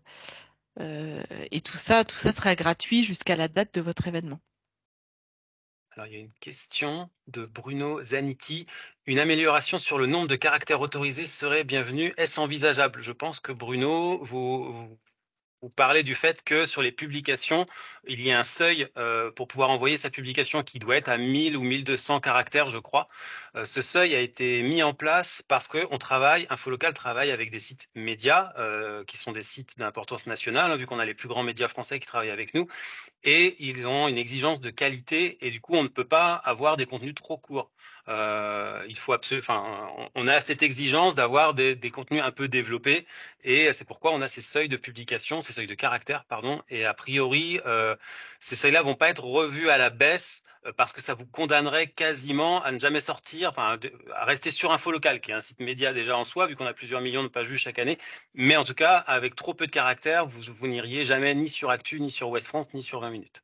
et tout ça sera gratuit jusqu'à la date de votre événement. Alors, il y a une question de Bruno Zaniti. Une amélioration sur le nombre de caractères autorisés serait bienvenue. Est-ce envisageable? Je pense que Bruno, vous parlez du fait que sur les publications, il y a un seuil pour pouvoir envoyer sa publication qui doit être à 1000 ou 1200 caractères, je crois. Ce seuil a été mis en place parce que Infolocal travaille avec des sites médias qui sont des sites d'importance nationale, hein, vu qu'on a les plus grands médias français qui travaillent avec nous, et ils ont une exigence de qualité et du coup on ne peut pas avoir des contenus trop courts. Il faut on a cette exigence d'avoir des contenus un peu développés et c'est pourquoi on a ces seuils de publication, ces seuils de caractères, pardon. Et a priori, ces seuils-là vont pas être revus à la baisse parce que ça vous condamnerait quasiment à ne jamais sortir, à rester sur Infolocal, qui est un site média déjà en soi, vu qu'on a plusieurs millions de pages vues chaque année. Mais en tout cas, avec trop peu de caractères, vous n'iriez jamais ni sur Actu, ni sur Ouest France, ni sur 20 minutes.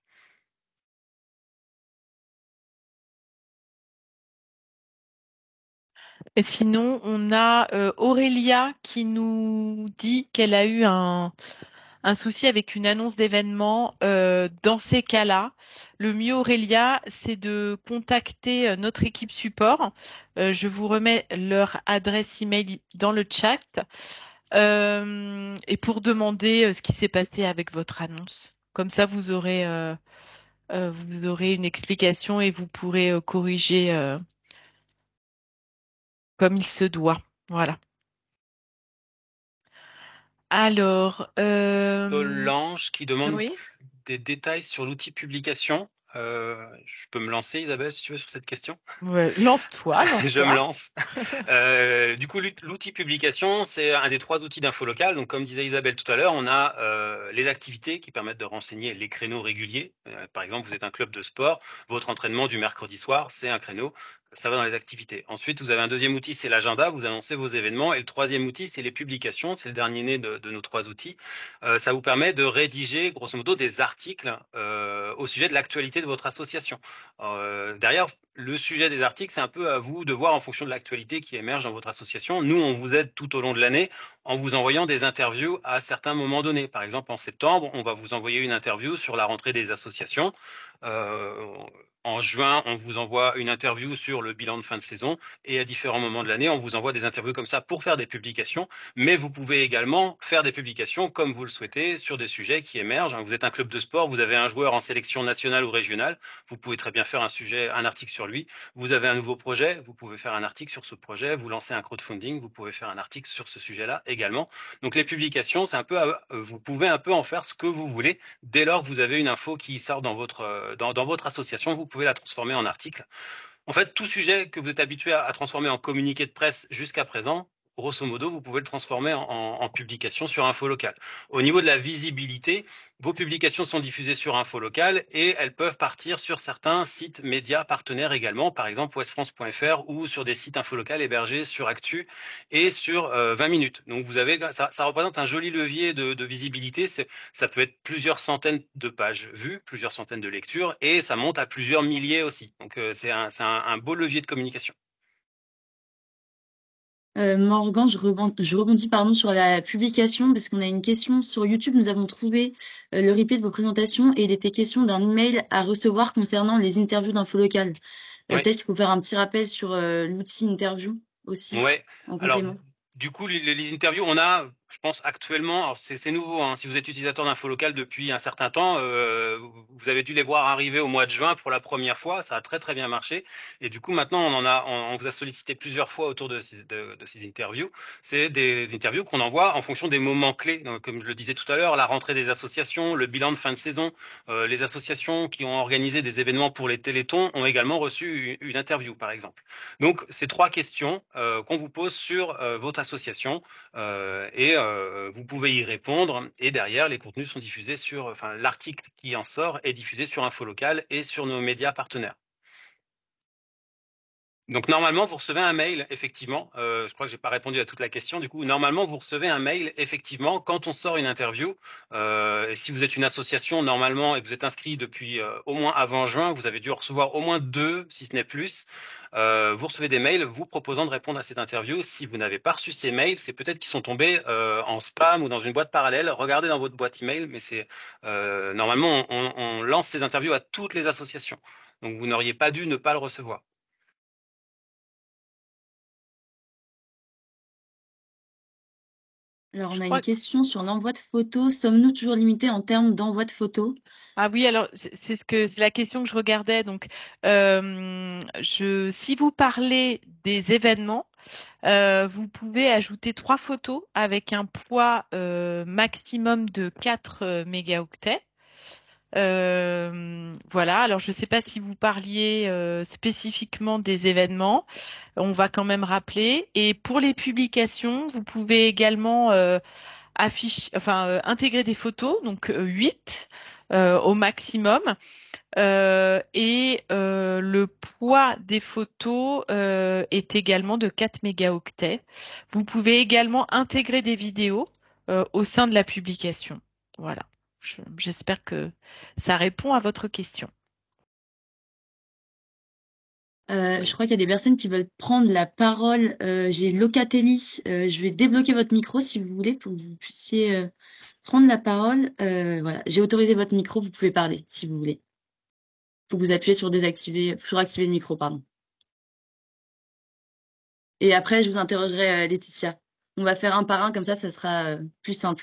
Et sinon, on a Aurélia qui nous dit qu'elle a eu un souci avec une annonce d'événement, dans ces cas-là, le mieux, Aurélia, c'est de contacter notre équipe support. Je vous remets leur adresse email dans le chat, et pour demander ce qui s'est passé avec votre annonce. Comme ça, vous aurez une explication et vous pourrez corriger comme il se doit. Voilà. Alors, Solange qui demande oui, des détails sur l'outil publication. Je peux me lancer, Isabelle, si tu veux, sur cette question. ouais, lance-toi, Je me lance-toi. lance. Du coup, l'outil publication, c'est un des 3 outils d'info locale. Donc, comme disait Isabelle tout à l'heure, on a les activités qui permettent de renseigner les créneaux réguliers. Par exemple, vous êtes un club de sport, votre entraînement du mercredi soir, c'est un créneau. Ça va dans les activités. Ensuite, vous avez un deuxième outil, c'est l'agenda. Vous annoncez vos événements. Et le troisième outil, c'est les publications. C'est le dernier né de nos 3 outils. Ça vous permet de rédiger, grosso modo, des articles au sujet de l'actualité de votre association. Derrière, le sujet des articles, c'est un peu à vous de voir en fonction de l'actualité qui émerge dans votre association. Nous, on vous aide tout au long de l'année en vous envoyant des interviews à certains moments donnés. Par exemple, en septembre, on va vous envoyer une interview sur la rentrée des associations. Euh, En juin, on vous envoie une interview sur le bilan de fin de saison. Et à différents moments de l'année, on vous envoie des interviews comme ça pour faire des publications. Mais vous pouvez également faire des publications comme vous le souhaitez sur des sujets qui émergent. Vous êtes un club de sport, vous avez un joueur en sélection nationale ou régionale. Vous pouvez très bien faire un article sur lui. Vous avez un nouveau projet, vous pouvez faire un article sur ce projet. Vous lancez un crowdfunding, vous pouvez faire un article sur ce sujet-là également. Donc les publications, c'est un peu, vous pouvez un peu en faire ce que vous voulez. Dès lors que vous avez une info qui sort dans votre association, vous pouvez la transformer en article. En fait, tout sujet que vous êtes habitué à transformer en communiqué de presse jusqu'à présent, grosso modo, vous pouvez le transformer en publication sur Info Local. Au niveau de la visibilité, vos publications sont diffusées sur Info Local et elles peuvent partir sur certains sites médias partenaires également, par exemple ouestfrance.fr ou sur des sites Info Local hébergés sur Actu et sur 20 minutes. Donc vous avez, ça représente un joli levier de visibilité. Ça peut être plusieurs centaines de pages vues, plusieurs centaines de lectures, et ça monte à plusieurs milliers aussi. Donc c'est un beau levier de communication. Morgan, je rebondis pardon, sur la publication parce qu'on a une question sur YouTube. Nous avons trouvé le replay de vos présentations et il était question d'un email à recevoir concernant les interviews d'info locale. Ouais. Peut-être qu'il faut faire un petit rappel sur l'outil interview aussi Ouais. en Alors, complément. du coup, les interviews, on a, je pense actuellement, alors c'est nouveau, hein, si vous êtes utilisateur d'info local depuis un certain temps, vous avez dû les voir arriver au mois de juin pour la première fois. Ça a très très bien marché. Et du coup, maintenant, on vous a sollicité plusieurs fois autour de ces interviews. C'est des interviews qu'on envoie en fonction des moments clés. Donc, comme je le disais tout à l'heure, la rentrée des associations, le bilan de fin de saison. Les associations qui ont organisé des événements pour les Télétons ont également reçu une interview, par exemple. Donc, c'est 3 questions qu'on vous pose sur votre association et vous pouvez y répondre. Et derrière, les contenus sont diffusés enfin, l'article qui en sort est diffusé sur Info Local et sur nos médias partenaires. Donc normalement, vous recevez un mail, effectivement. Je crois que j'ai pas répondu à toute la question. Du coup, normalement, vous recevez un mail, effectivement, quand on sort une interview. Et si vous êtes une association, normalement, et que vous êtes inscrit depuis au moins avant juin, vous avez dû recevoir au moins 2, si ce n'est plus. Vous recevez des mails vous proposant de répondre à cette interview. Si vous n'avez pas reçu ces mails, c'est peut-être qu'ils sont tombés en spam ou dans une boîte parallèle. Regardez dans votre boîte email, mais c'est normalement, on lance ces interviews à toutes les associations. Donc vous n'auriez pas dû ne pas le recevoir. Alors, Je on a une crois. question sur l'envoi de photos. Sommes-nous toujours limités en termes d'envoi de photos? Ah oui, alors c'est la question que je regardais. Donc, si vous parlez des événements, vous pouvez ajouter 3 photos avec un poids maximum de 4 mégaoctets. Voilà, alors je ne sais pas si vous parliez spécifiquement des événements, on va quand même rappeler. Et pour les publications, vous pouvez également intégrer des photos, donc 8 au maximum. Le poids des photos est également de 4 mégaoctets. Vous pouvez également intégrer des vidéos au sein de la publication. Voilà. J'espère que ça répond à votre question. Je Oui. crois qu'il y a des personnes qui veulent prendre la parole. J'ai Locatelli. Je vais débloquer votre micro si vous voulez pour que vous puissiez prendre la parole, voilà, j'ai autorisé votre micro, vous pouvez parler si vous voulez. Faut que vous appuyez sur activer le micro, pardon. Et après, je vous interrogerai, Laetitia. On va faire un par un, comme ça sera plus simple.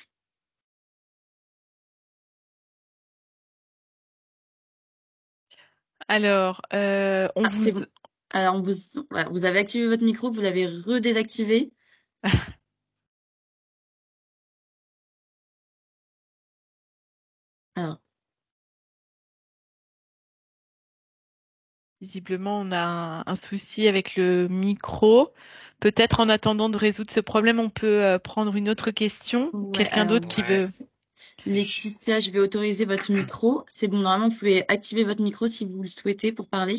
Alors, C'est bon. Alors, voilà, vous avez activé votre micro, vous l'avez redésactivé. Alors, visiblement, on a un souci avec le micro. Peut-être en attendant de résoudre ce problème, on peut prendre une autre question. ouais, Quelqu'un alors, d'autre qui veut. Laetitia, je vais autoriser votre micro. C'est bon, normalement, vous pouvez activer votre micro si vous le souhaitez pour parler.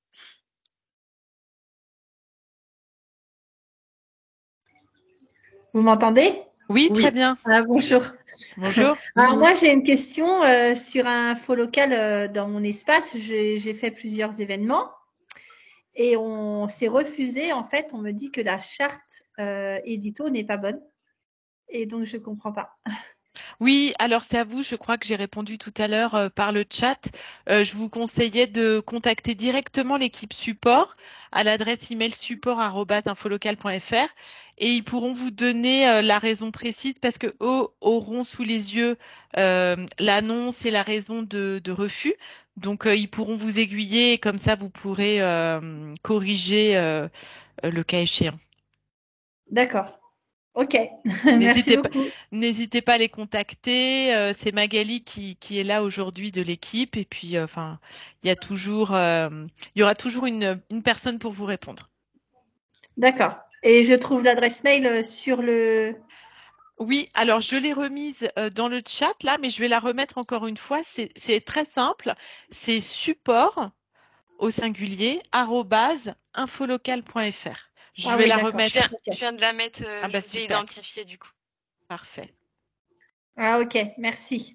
Vous m'entendez? Oui, Oui. très bien. Ah, bonjour. Bonjour. Alors moi j'ai une question sur un faux local dans mon espace. J'ai fait plusieurs événements et on s'est refusé. En fait, on me dit que la charte édito n'est pas bonne et donc je comprends pas. Oui, alors c'est à vous. Je crois que j'ai répondu tout à l'heure par le chat. Je vous conseillais de contacter directement l'équipe support à l'adresse email support@infolocal.fr et ils pourront vous donner la raison précise parce que eux auront sous les yeux l'annonce et la raison de refus. Donc ils pourront vous aiguiller et comme ça vous pourrez corriger le cas échéant. D'accord. Ok. Merci beaucoup. N'hésitez pas à les contacter. C'est Magali qui est là aujourd'hui de l'équipe. Et puis, enfin, il y aura toujours une personne pour vous répondre. D'accord. Et je trouve l'adresse mail sur le. Oui, alors je l'ai remise dans le chat là, mais je vais la remettre encore une fois. C'est très simple. C'est support au singulier @infolocal.fr. Je Ah vais oui, la d'accord. remettre. Je viens de la mettre, Ah je bah vous ai super, identifié du coup. parfait. Ah ok, merci.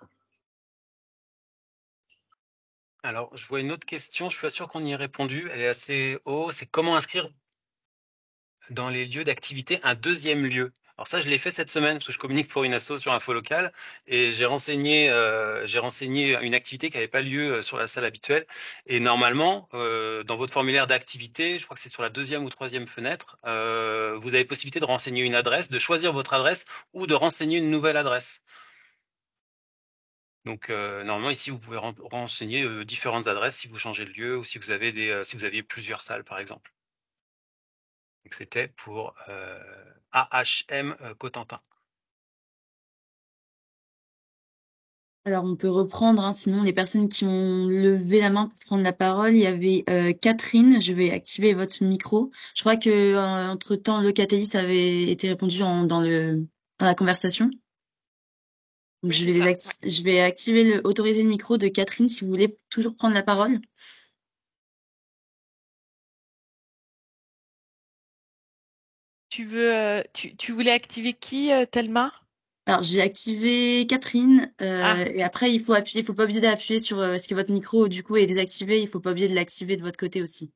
Alors, je vois une autre question, je suis pas sûr qu'on y ait répondu, elle est assez haut, c'est comment inscrire dans les lieux d'activité un deuxième lieu. Alors ça, je l'ai fait cette semaine parce que je communique pour une asso sur Info Local et j'ai renseigné une activité qui n'avait pas lieu sur la salle habituelle. Et normalement, dans votre formulaire d'activité, je crois que c'est sur la deuxième ou troisième fenêtre, vous avez possibilité de renseigner une adresse, de choisir votre adresse ou de renseigner une nouvelle adresse. Donc normalement ici, vous pouvez renseigner différentes adresses si vous changez de lieu ou si vous avez si vous aviez plusieurs salles par exemple. Donc c'était pour AHM Cotentin. Alors, on peut reprendre, hein, sinon les personnes qui ont levé la main pour prendre la parole, il y avait Catherine, je vais activer votre micro. Je crois que entre-temps, Locatellis avait été répondu dans la conversation. Donc, Oui, c'est ça. Ouais. je vais autoriser le micro de Catherine si vous voulez toujours prendre la parole. Tu voulais activer qui, Thelma? Alors, j'ai activé Catherine, Ah, et après, il faut pas oublier d'appuyer sur, parce que votre micro, du coup, est désactivé, il faut pas oublier de l'activer de votre côté aussi.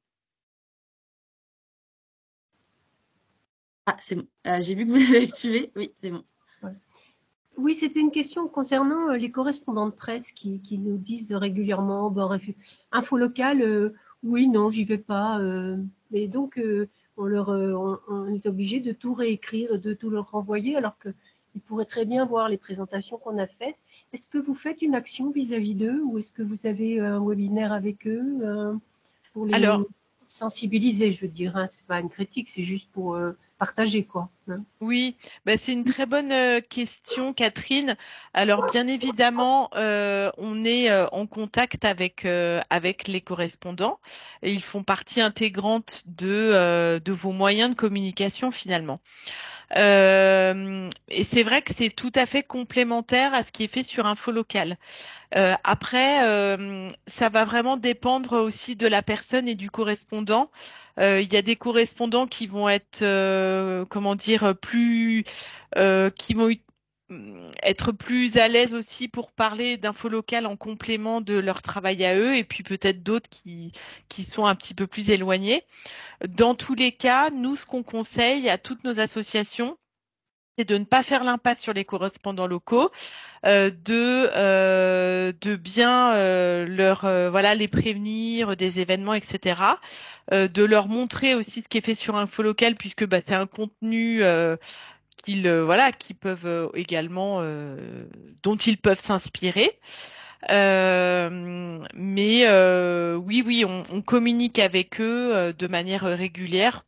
Ah, c'est bon. J'ai vu que vous l'avez activé. Oui, c'est bon. Oui, c'était une question concernant les correspondants de presse qui nous disent régulièrement, info locale, oui, non, j'y vais pas. Et donc, on est obligé de tout réécrire, de tout leur renvoyer, alors qu'ils pourraient très bien voir les présentations qu'on a faites. Est-ce que vous faites une action vis-à-vis d'eux ou est-ce que vous avez un webinaire avec eux pour les alors, sensibiliser, je veux dire, hein, c'est pas une critique, c'est juste pour partager, quoi. Hein. oui, bah, c'est une très bonne question, Catherine. Alors, bien évidemment, on est en contact avec les correspondants et ils font partie intégrante de vos moyens de communication finalement. Et c'est vrai que c'est tout à fait complémentaire à ce qui est fait sur Info Local. Après, ça va vraiment dépendre aussi de la personne et du correspondant. Il y a des correspondants qui vont être, comment dire, qui vont être plus à l'aise aussi pour parler d'info locale en complément de leur travail à eux, et puis peut-être d'autres qui sont un petit peu plus éloignés. Dans tous les cas, nous, ce qu'on conseille à toutes nos associations, c'est de ne pas faire l'impasse sur les correspondants locaux, de bien voilà, les prévenir des événements, etc. De leur montrer aussi ce qui est fait sur Infolocal, puisque bah, c'est un contenu voilà, qui peuvent également dont ils peuvent s'inspirer. Mais oui, oui, on communique avec eux de manière régulière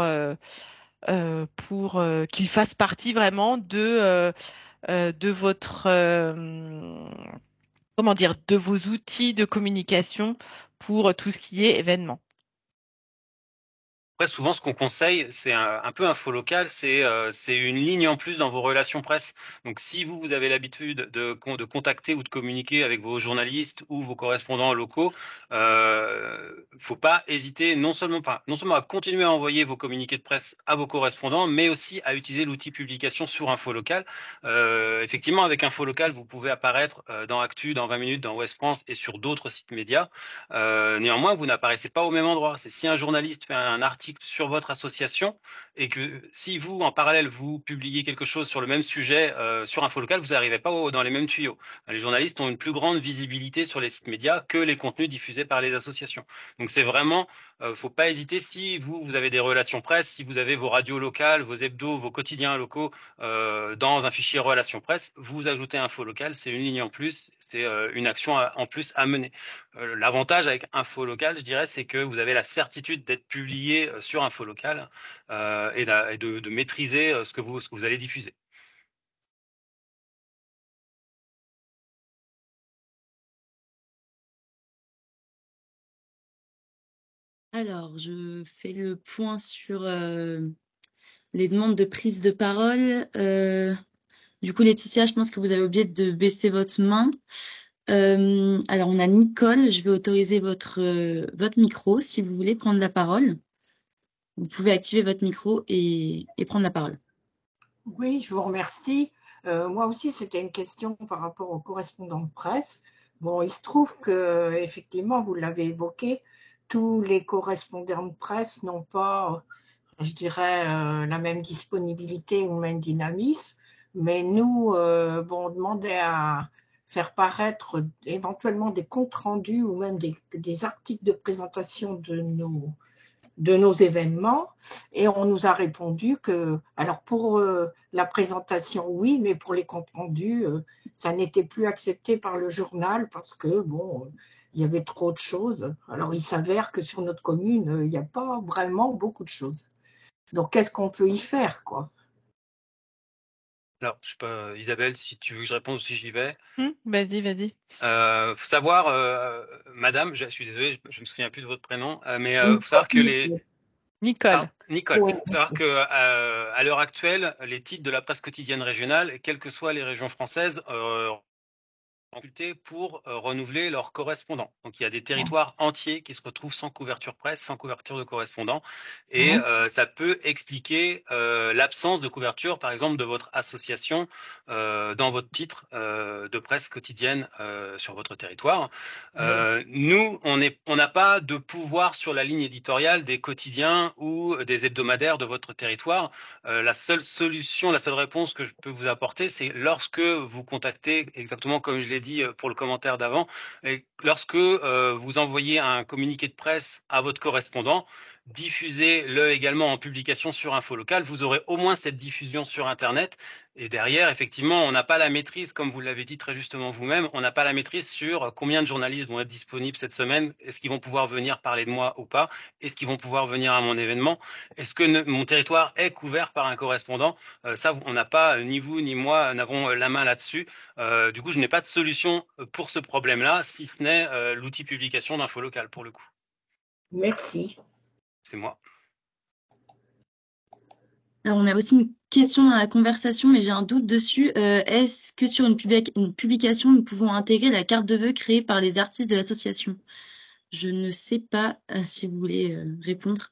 pour qu'ils fassent partie vraiment de votre comment dire, de vos outils de communication pour tout ce qui est événement. Après, souvent, ce qu'on conseille, c'est un peu un faux local, c'est une ligne en plus dans vos relations presse. Donc, si vous avez l'habitude de contacter ou de communiquer avec vos journalistes ou vos correspondants locaux, faut pas hésiter non seulement à continuer à envoyer vos communiqués de presse à vos correspondants, mais aussi à utiliser l'outil publication sur un faux local. Effectivement, avec un faux local, vous pouvez apparaître dans Actu, dans 20 minutes, dans Ouest France et sur d'autres sites médias. Néanmoins, vous n'apparaissez pas au même endroit. C'est si un journaliste fait un article sur votre association et que si vous, en parallèle, vous publiez quelque chose sur le même sujet sur Infolocal, vous n'arrivez pas dans les mêmes tuyaux. Les journalistes ont une plus grande visibilité sur les sites médias que les contenus diffusés par les associations. Donc c'est vraiment, faut pas hésiter si vous avez des relations presse, si vous avez vos radios locales, vos hebdos, vos quotidiens locaux dans un fichier relations presse, vous ajoutez Infolocal, c'est une ligne en plus, c'est une action en plus à mener. L'avantage avec Infolocal, je dirais, c'est que vous avez la certitude d'être publié sur Infolocal et de maîtriser ce que vous allez diffuser. Alors, je fais le point sur les demandes de prise de parole. Du coup, Laetitia, je pense que vous avez oublié de baisser votre main. Alors, on a Nicole. Je vais autoriser votre micro si vous voulez prendre la parole. Vous pouvez activer votre micro et prendre la parole. Oui, je vous remercie. Moi aussi, c'était une question par rapport aux correspondants de presse. Bon, il se trouve que, effectivement, vous l'avez évoqué, tous les correspondants de presse n'ont pas, je dirais, la même disponibilité ou le même dynamisme. Mais nous, bon, on demandait à faire paraître éventuellement des comptes rendus ou même des articles de présentation de nos événements et on nous a répondu que, alors pour la présentation, oui, mais pour les comptes rendus, ça n'était plus accepté par le journal parce que, bon, il y avait trop de choses. Alors il s'avère que sur notre commune, il n'y a pas vraiment beaucoup de choses. Donc qu'est-ce qu'on peut y faire, quoi? Alors, je sais pas, Isabelle, si tu veux que je réponde ou si j'y vais. Vas-y, vas-y. Faut savoir, Madame, je suis désolé, je me souviens plus de votre prénom, mais faut savoir que Nicole. Nicole, Oui. faut savoir que à l'heure actuelle, les titres de la presse quotidienne régionale, quelles que soient les régions françaises, pour renouveler leurs correspondants. Donc il y a des territoires entiers qui se retrouvent sans couverture presse, sans couverture de correspondants, et ça peut expliquer l'absence de couverture, par exemple, de votre association dans votre titre de presse quotidienne sur votre territoire. Nous, on n'a pas de pouvoir sur la ligne éditoriale des quotidiens ou des hebdomadaires de votre territoire. La seule solution, la seule réponse que je peux vous apporter, c'est lorsque vous contactez, exactement comme je l'ai dit pour le commentaire d'avant, et lorsque vous envoyez un communiqué de presse à votre correspondant, diffusez-le également en publication sur Infolocal. Vous aurez au moins cette diffusion sur Internet. Et derrière, effectivement, on n'a pas la maîtrise, comme vous l'avez dit très justement vous-même, on n'a pas la maîtrise sur combien de journalistes vont être disponibles cette semaine. Est-ce qu'ils vont pouvoir venir parler de moi ou pas? Est-ce qu'ils vont pouvoir venir à mon événement? Est-ce que mon territoire est couvert par un correspondant? Ça, on n'a pas, ni vous ni moi, n'avons la main là-dessus. Du coup, je n'ai pas de solution pour ce problème-là, si ce n'est l'outil publication d'Infolocal pour le coup. Merci. C'est moi. Alors, on a aussi une question dans la conversation, mais j'ai un doute dessus. Est-ce que sur une publication, nous pouvons intégrer la carte de vœux créée par les artistes de l'association? Je ne sais pas si vous voulez répondre.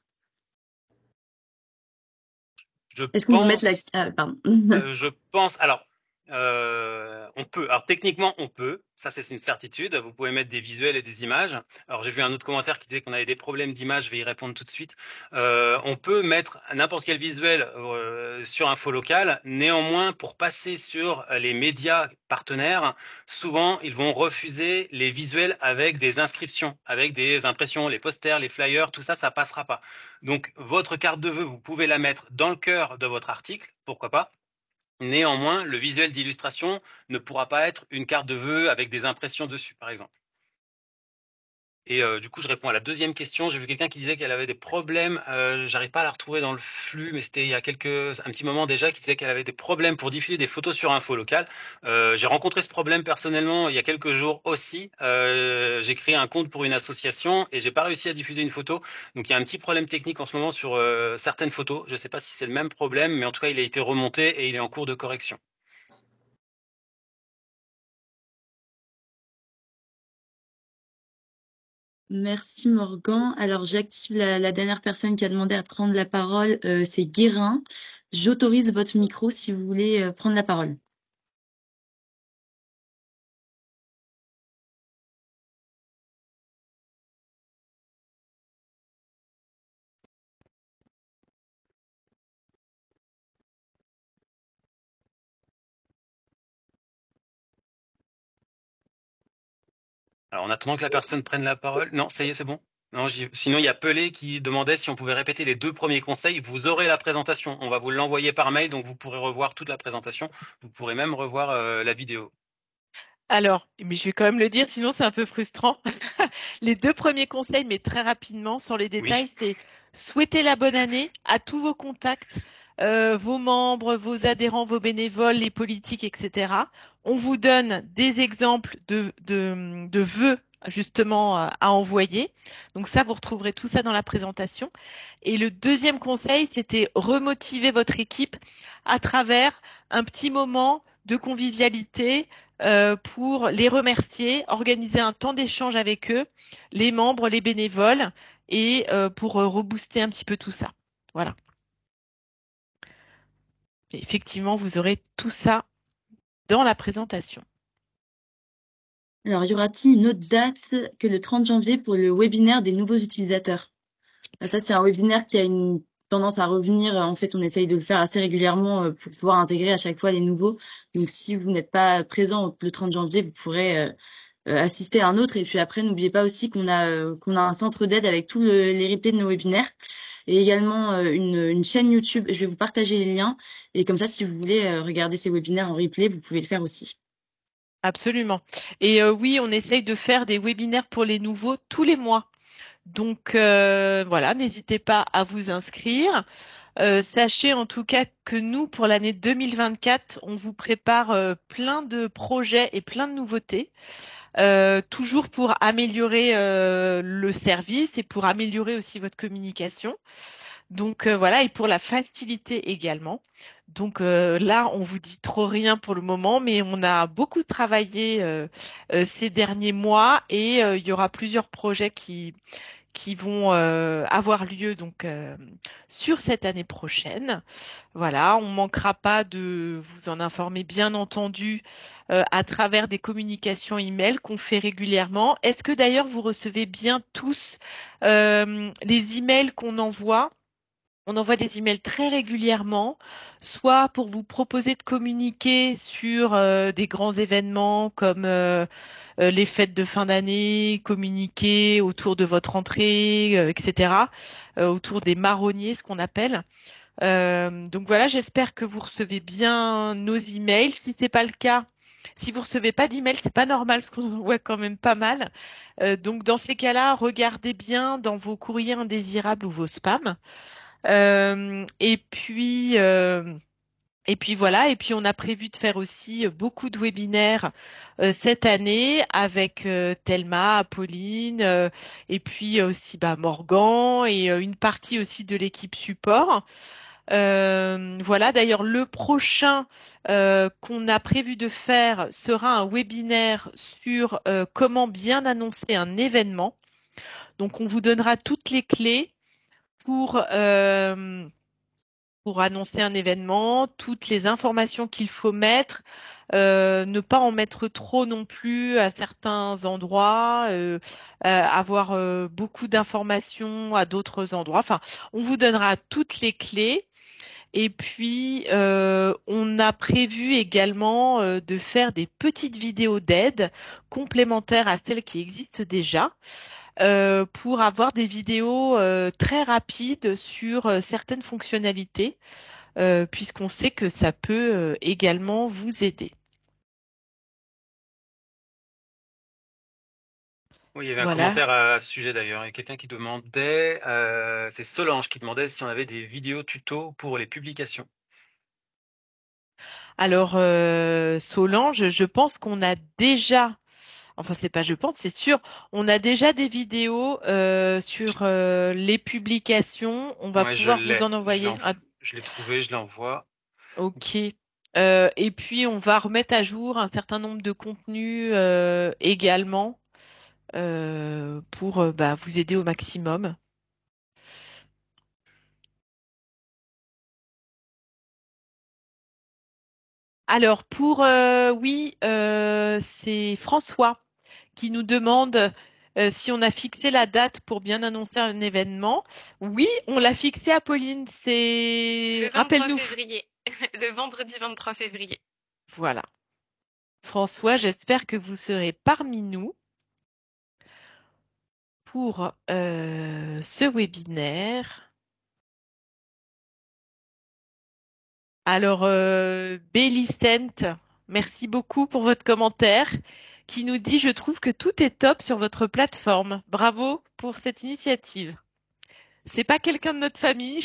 Est-ce qu'on peut mettre la... Ah, pardon. Je pense. Alors, On peut. Alors techniquement, on peut. Ça, c'est une certitude. Vous pouvez mettre des visuels et des images. Alors j'ai vu un autre commentaire qui disait qu'on avait des problèmes d'image. Je vais y répondre tout de suite. On peut mettre n'importe quel visuel sur un faux local. Néanmoins, pour passer sur les médias partenaires, souvent ils vont refuser les visuels avec des inscriptions, avec des impressions, les posters, les flyers. Tout ça, ça passera pas. Donc votre carte de vœux, vous pouvez la mettre dans le cœur de votre article. Pourquoi pas? Néanmoins, le visuel d'illustration ne pourra pas être une carte de vœux avec des impressions dessus, par exemple. Et du coup, je réponds à la deuxième question. J'ai vu quelqu'un qui disait qu'elle avait des problèmes. J'arrive pas à la retrouver dans le flux, mais c'était il y a un petit moment déjà, qui disait qu'elle avait des problèmes pour diffuser des photos sur info local. J'ai rencontré ce problème personnellement il y a quelques jours aussi. J'ai créé un compte pour une association et j'ai pas réussi à diffuser une photo. Donc il y a un petit problème technique en ce moment sur certaines photos. Je sais pas si c'est le même problème, mais en tout cas, il a été remonté et il est en cours de correction. Merci Morgan. Alors j'active la dernière personne qui a demandé à prendre la parole, c'est Guérin. J'autorise votre micro si vous voulez prendre la parole. Alors, en attendant que la personne prenne la parole, non, ça y est, c'est bon. Non, sinon, il y a Pelé qui demandait si on pouvait répéter les 2 premiers conseils. Vous aurez la présentation. On va vous l'envoyer par mail, donc vous pourrez revoir toute la présentation. Vous pourrez même revoir la vidéo. Alors, mais je vais quand même le dire, sinon c'est un peu frustrant. Les 2 premiers conseils, mais très rapidement, sans les détails, Oui. c'est souhaiter la bonne année à tous vos contacts, vos membres, vos adhérents, vos bénévoles, les politiques, etc. On vous donne des exemples de vœux justement à envoyer. Donc ça, vous retrouverez tout ça dans la présentation. Et le deuxième conseil, c'était remotiver votre équipe à travers un petit moment de convivialité pour les remercier, organiser un temps d'échange avec eux, les membres, les bénévoles, et pour rebooster un petit peu tout ça. Voilà. Et effectivement, vous aurez tout ça dans la présentation. Alors y aura-t-il une autre date que le 30 janvier pour le webinaire des nouveaux utilisateurs? Ça, c'est un webinaire qui a une tendance à revenir. En fait, on essaye de le faire assez régulièrement pour pouvoir intégrer à chaque fois les nouveaux. Donc, si vous n'êtes pas présent le 30 janvier, vous pourrez assister à un autre. Et puis après, n'oubliez pas aussi qu'on a un centre d'aide avec tous les replays de nos webinaires et également une chaîne YouTube. Je vais vous partager les liens. Et comme ça, si vous voulez regarder ces webinaires en replay, vous pouvez le faire aussi. Absolument. Et oui, on essaye de faire des webinaires pour les nouveaux tous les mois. Donc voilà, n'hésitez pas à vous inscrire. Sachez en tout cas que nous, pour l'année 2024, on vous prépare plein de projets et plein de nouveautés, toujours pour améliorer le service et pour améliorer aussi votre communication. Donc voilà, et pour la facilité également. Donc là, on vous dit trop rien pour le moment, mais on a beaucoup travaillé ces derniers mois et il y aura plusieurs projets qui vont avoir lieu donc sur cette année prochaine. Voilà, on manquera pas de vous en informer, bien entendu, à travers des communications email qu'on fait régulièrement. Est-ce que d'ailleurs vous recevez bien tous les emails qu'on envoie? On envoie des emails très régulièrement, soit pour vous proposer de communiquer sur des grands événements comme les fêtes de fin d'année, communiquer autour de votre entrée, etc., autour des marronniers, ce qu'on appelle. Donc voilà, j'espère que vous recevez bien nos emails. Si c'est pas le cas, si vous recevez pas d'emails, c'est pas normal parce qu'on en envoie quand même pas mal. Donc dans ces cas-là, regardez bien dans vos courriers indésirables ou vos spams. Euh, et puis, euh, et puis voilà, et puis on a prévu de faire aussi beaucoup de webinaires cette année avec Thelma, Apolline, et puis aussi Morgan et une partie aussi de l'équipe support. Voilà, d'ailleurs le prochain qu'on a prévu de faire sera un webinaire sur comment bien annoncer un événement. Donc on vous donnera toutes les clés pour pour annoncer un événement, toutes les informations qu'il faut mettre, ne pas en mettre trop non plus à certains endroits, avoir beaucoup d'informations à d'autres endroits. Enfin, on vous donnera toutes les clés. Et puis, on a prévu également de faire des petites vidéos d'aide complémentaires à celles qui existent déjà, pour avoir des vidéos très rapides sur certaines fonctionnalités, puisqu'on sait que ça peut également vous aider. Oui, il y avait un Voilà. commentaire à ce sujet d'ailleurs. Il y a quelqu'un qui demandait, c'est Solange qui demandait si on avait des vidéos tutos pour les publications. Alors, Solange, je pense qu'on a déjà, enfin c'est pas je pense, c'est sûr, on a déjà des vidéos sur les publications. On va Ouais, je pouvoir vous l'ai. en envoyer. Je l'ai trouvé, je l'envoie. Ok. Et puis on va remettre à jour un certain nombre de contenus également pour bah, vous aider au maximum. Alors pour oui, c'est François qui nous demande si on a fixé la date pour bien annoncer un événement. Oui, on l'a fixé, Apolline. Le C'est 23 rappelle-nous. février. Le vendredi 23 février. Voilà. François, j'espère que vous serez parmi nous pour ce webinaire. Alors, Bellicent, merci beaucoup pour votre commentaire qui nous dit, je trouve que tout est top sur votre plateforme. Bravo pour cette initiative. C'est pas quelqu'un de notre famille,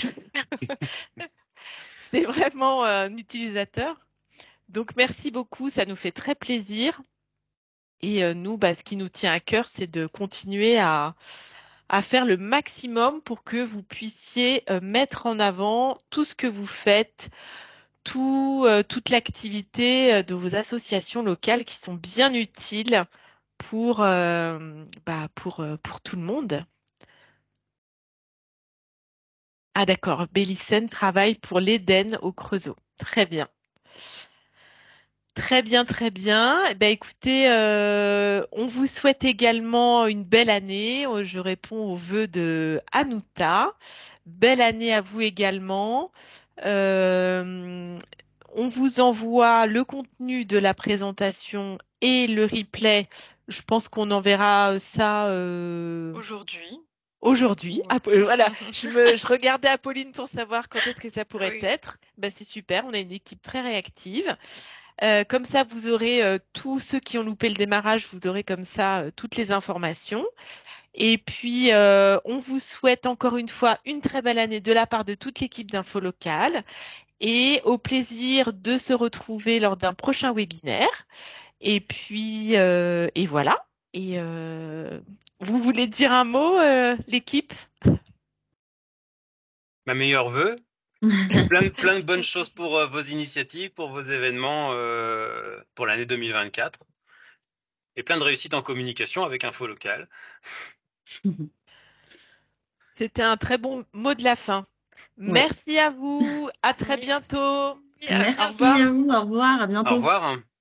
c'est vraiment un utilisateur. Donc, merci beaucoup, ça nous fait très plaisir. Et nous, bah, ce qui nous tient à cœur, c'est de continuer à faire le maximum pour que vous puissiez mettre en avant tout ce que vous faites, toute l'activité de vos associations locales qui sont bien utiles pour, bah, pour tout le monde. Ah d'accord, Bélicène travaille pour l'Éden au Creusot. Très bien. Très bien, très bien. Eh ben, écoutez, on vous souhaite également une belle année. Je réponds aux vœux de Anouta. Belle année à vous également. Euh, on vous envoie le contenu de la présentation et le replay. Je pense qu'on enverra ça Aujourd'hui. aujourd'hui. Ouais. Voilà, je regardais Apolline pour savoir quand est-ce que ça pourrait Oui. être. Ben, c'est super, on a une équipe très réactive. Comme ça, vous aurez tous ceux qui ont loupé le démarrage, vous aurez comme ça toutes les informations. Et puis, on vous souhaite encore une fois une très belle année de la part de toute l'équipe d'Info Local et au plaisir de se retrouver lors d'un prochain webinaire. Et puis, et voilà. Et vous voulez dire un mot, l'équipe? Ma meilleure vœu. Plein de bonnes choses pour vos initiatives, pour vos événements pour l'année 2024. Et plein de réussite en communication avec Info Local. C'était un très bon mot de la fin. Ouais. Merci à vous. À très Merci. bientôt. À Au Merci revoir. à vous. Au revoir. À Au bientôt. revoir.